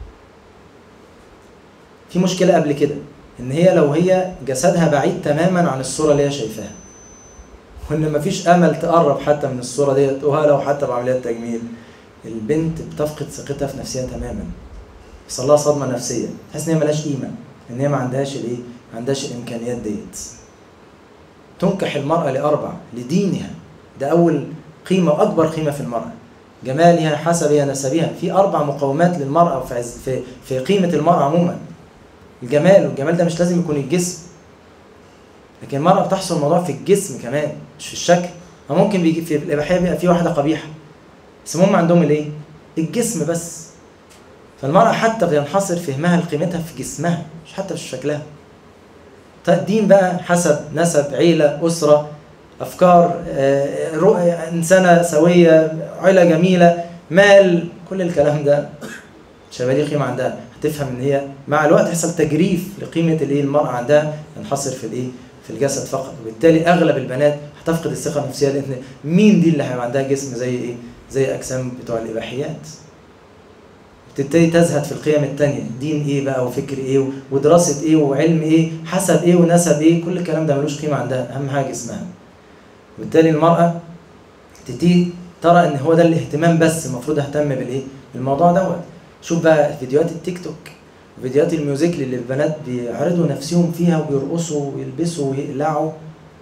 في مشكله قبل كده، ان هي لو هي جسدها بعيد تماما عن الصوره اللي هي شايفاها، وان مفيش امل تقرب حتى من الصوره ديت، لو حتى بعمليات تجميل، البنت بتفقد ثقتها في نفسها تماما، يحصل لها صدمه نفسيه، تحس ان هي ملهاش قيمه، ان هي ما عندهاش الايه، ما عندهاش الامكانيات ديت. تنكح المراه لاربع: لدينها، ده اول قيمه واكبر قيمه في المراه، جمالها، حسبها، نسبها. في 4 مقومات للمراه في قيمه المراه عموما. الجمال، والجمال ده مش لازم يكون الجسم، لكن المرأة بتحصل الموضوع في الجسم كمان، مش في الشكل. ممكن بيجي في الإباحية بيبقى في واحدة قبيحة، بس هم عندهم الايه؟ الجسم بس. فالمرأة حتى بينحصر فهمها لقيمتها في جسمها، مش حتى في شكلها. دين بقى، حسب، نسب، عيلة، أسرة، أفكار، رؤية، إنسانة سوية، عيلة جميلة، مال، كل الكلام ده مش هيبقى ليه قيمة عندها. هتفهم ان هي مع الوقت يحصل تجريف لقيمة الايه المرأة عندها، ينحصر في الايه، في الجسد فقط. وبالتالي اغلب البنات هتفقد الثقة النفسية، لان مين دي اللي هيبقى عندها جسم زي ايه، زي اجسام بتوع الاباحيات. بتبتدي تزهد في القيم التانية، دين ايه بقى، وفكر ايه، ودراسة ايه، وعلم ايه، حسب ايه، ونسب ايه، كل الكلام ده ملوش قيمة عندها، اهم حاجة جسمها. وبالتالي المرأة تبتدي ترى ان هو ده الاهتمام بس، المفروض اهتم بالايه، بالموضوع دوت. شوف بقى فيديوهات التيك توك فيديوهات الميوزيكلي اللي البنات بيعرضوا نفسهم فيها وبيرقصوا ويلبسوا ويقلعوا،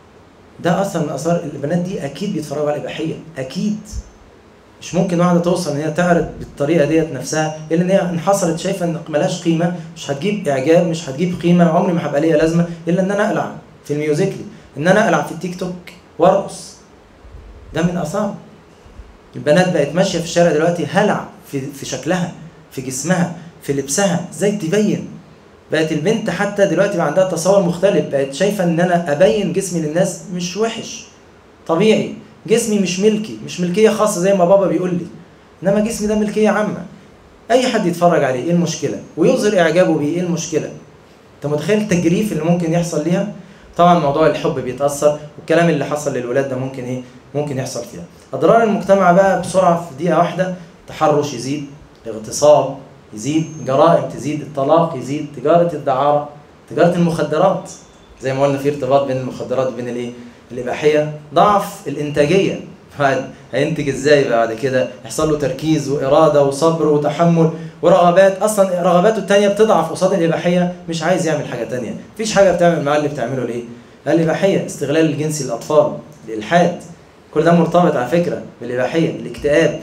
ده اصلا من اثار. البنات دي اكيد بيتفرجوا على الاباحيه، اكيد. مش ممكن واحده توصل ان هي تعرض بالطريقه ديت نفسها الا ان هي انحصرت شايفه ان ملهاش قيمه، مش هتجيب اعجاب، مش هتجيب قيمه، عمري ما هبقى ليا لازمه الا ان انا اقلع في الميوزيكلي، ان انا اقلع في التيك توك وارقص. ده من اثار. البنات بقت ماشيه في الشارع دلوقتي هلع في شكلها، في جسمها، في لبسها، ازاي تبين. بقت البنت حتى دلوقتي بقى عندها تصور مختلف، بقت شايفه ان انا ابين جسمي للناس مش وحش، طبيعي. جسمي مش ملكي، مش ملكيه خاصه زي ما بابا بيقول لي، انما جسمي ده ملكيه عامه. اي حد يتفرج عليه، ايه المشكله؟ ويظهر اعجابه بيه، ايه المشكله؟ انت متخيل التجريف اللي ممكن يحصل ليها؟ طبعا موضوع الحب بيتاثر، والكلام اللي حصل للولاد ده ممكن ايه؟ ممكن يحصل فيها. اضرار المجتمع بقى بسرعه في دقيقه واحده: تحرش يزيد، الاغتصاب يزيد، جرائم تزيد، الطلاق يزيد، تجاره الدعاره، تجاره المخدرات. زي ما قلنا في ارتباط بين المخدرات وبين الايه؟ الاباحيه. ضعف الانتاجيه، هينتج ازاي بعد كده؟ يحصل له تركيز واراده وصبر وتحمل ورغبات، اصلا رغباته التانيه بتضعف قصاد الاباحيه، مش عايز يعمل حاجه تانيه، مفيش حاجه بتعمل معاه اللي بتعمله الايه؟ الاباحيه. استغلال الجنسي للاطفال، الالحاد، كل ده مرتبط على فكره بالاباحيه. الاكتئاب.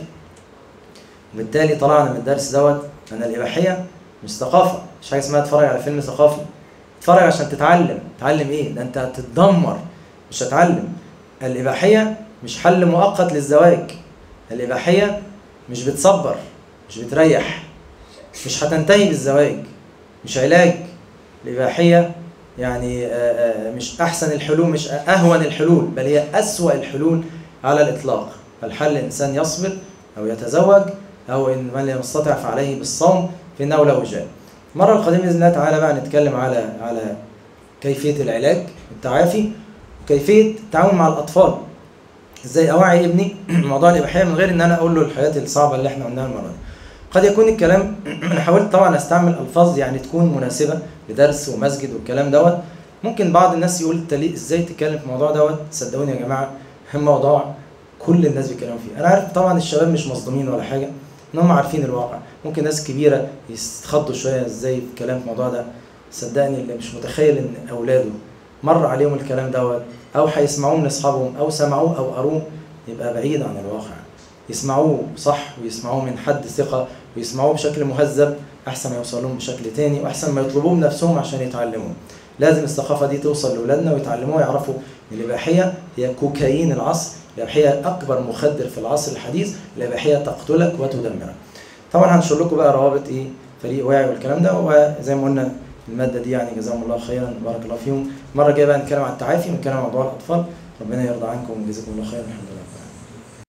وبالتالي طلعنا من الدرس دوت ان الاباحيه مش ثقافه، مش حاجه اسمها تتفرج على فيلم ثقافي. تتفرج عشان تتعلم. تتعلم ايه؟ ده انت هتتدمر، مش هتعلم. الاباحيه مش حل مؤقت للزواج. الاباحيه مش بتصبر، مش بتريح، مش هتنتهي بالزواج، مش علاج. الاباحيه يعني مش احسن الحلول، مش اهون الحلول، بل هي اسوأ الحلول على الاطلاق. فالحل الانسان يصبر او يتزوج، او ان من لم يستطع فعليه بالصوم فانه له وجاء. المره القادمه باذن الله تعالى بقى نتكلم على كيفيه العلاج والتعافي، وكيفيه التعامل مع الاطفال. ازاي اوعي ابني موضوع الاباحيه من غير ان انا اقول له الحاجات الصعبه اللي احنا قلناها المره دي. قد يكون الكلام انا حاولت طبعا استعمل الفاظ يعني تكون مناسبه لدرس ومسجد والكلام دوت. ممكن بعض الناس يقول انت ليه ازاي تتكلم في الموضوع دوت؟ صدقوني يا جماعه موضوع كل الناس بيتكلموا فيه. انا عارف طبعا الشباب مش مصدومين ولا حاجه، ان هم عارفين الواقع. ممكن ناس كبيره يتخضوا شويه ازاي الكلام في الموضوع ده. صدقني اللي مش متخيل ان اولاده مر عليهم الكلام دوت، او هيسمعوه من اصحابهم، او سمعوه او قروه، يبقى بعيد عن الواقع. يسمعوه صح، ويسمعوه من حد ثقه، ويسمعوه بشكل مهذب، احسن ما يوصل لهم بشكل تاني، واحسن ما يطلبوه بنفسهم عشان يتعلموا. لازم الثقافه دي توصل لاولادنا ويتعلموها، يعرفوا ان الاباحيه هي كوكايين العصر، الاباحيه اكبر مخدر في العصر الحديث، الاباحيه تقتلك وتدمرك. طبعا هنشر لكم بقى روابط ايه فريق واعي والكلام ده، وزي ما قلنا الماده دي يعني جزاهم الله خيرا، بارك الله فيهم. المره الجايه بقى نتكلم عن التعافي ونتكلم عن موضوع الاطفال. ربنا يرضى عنكم ويجزاكم الله خيرا.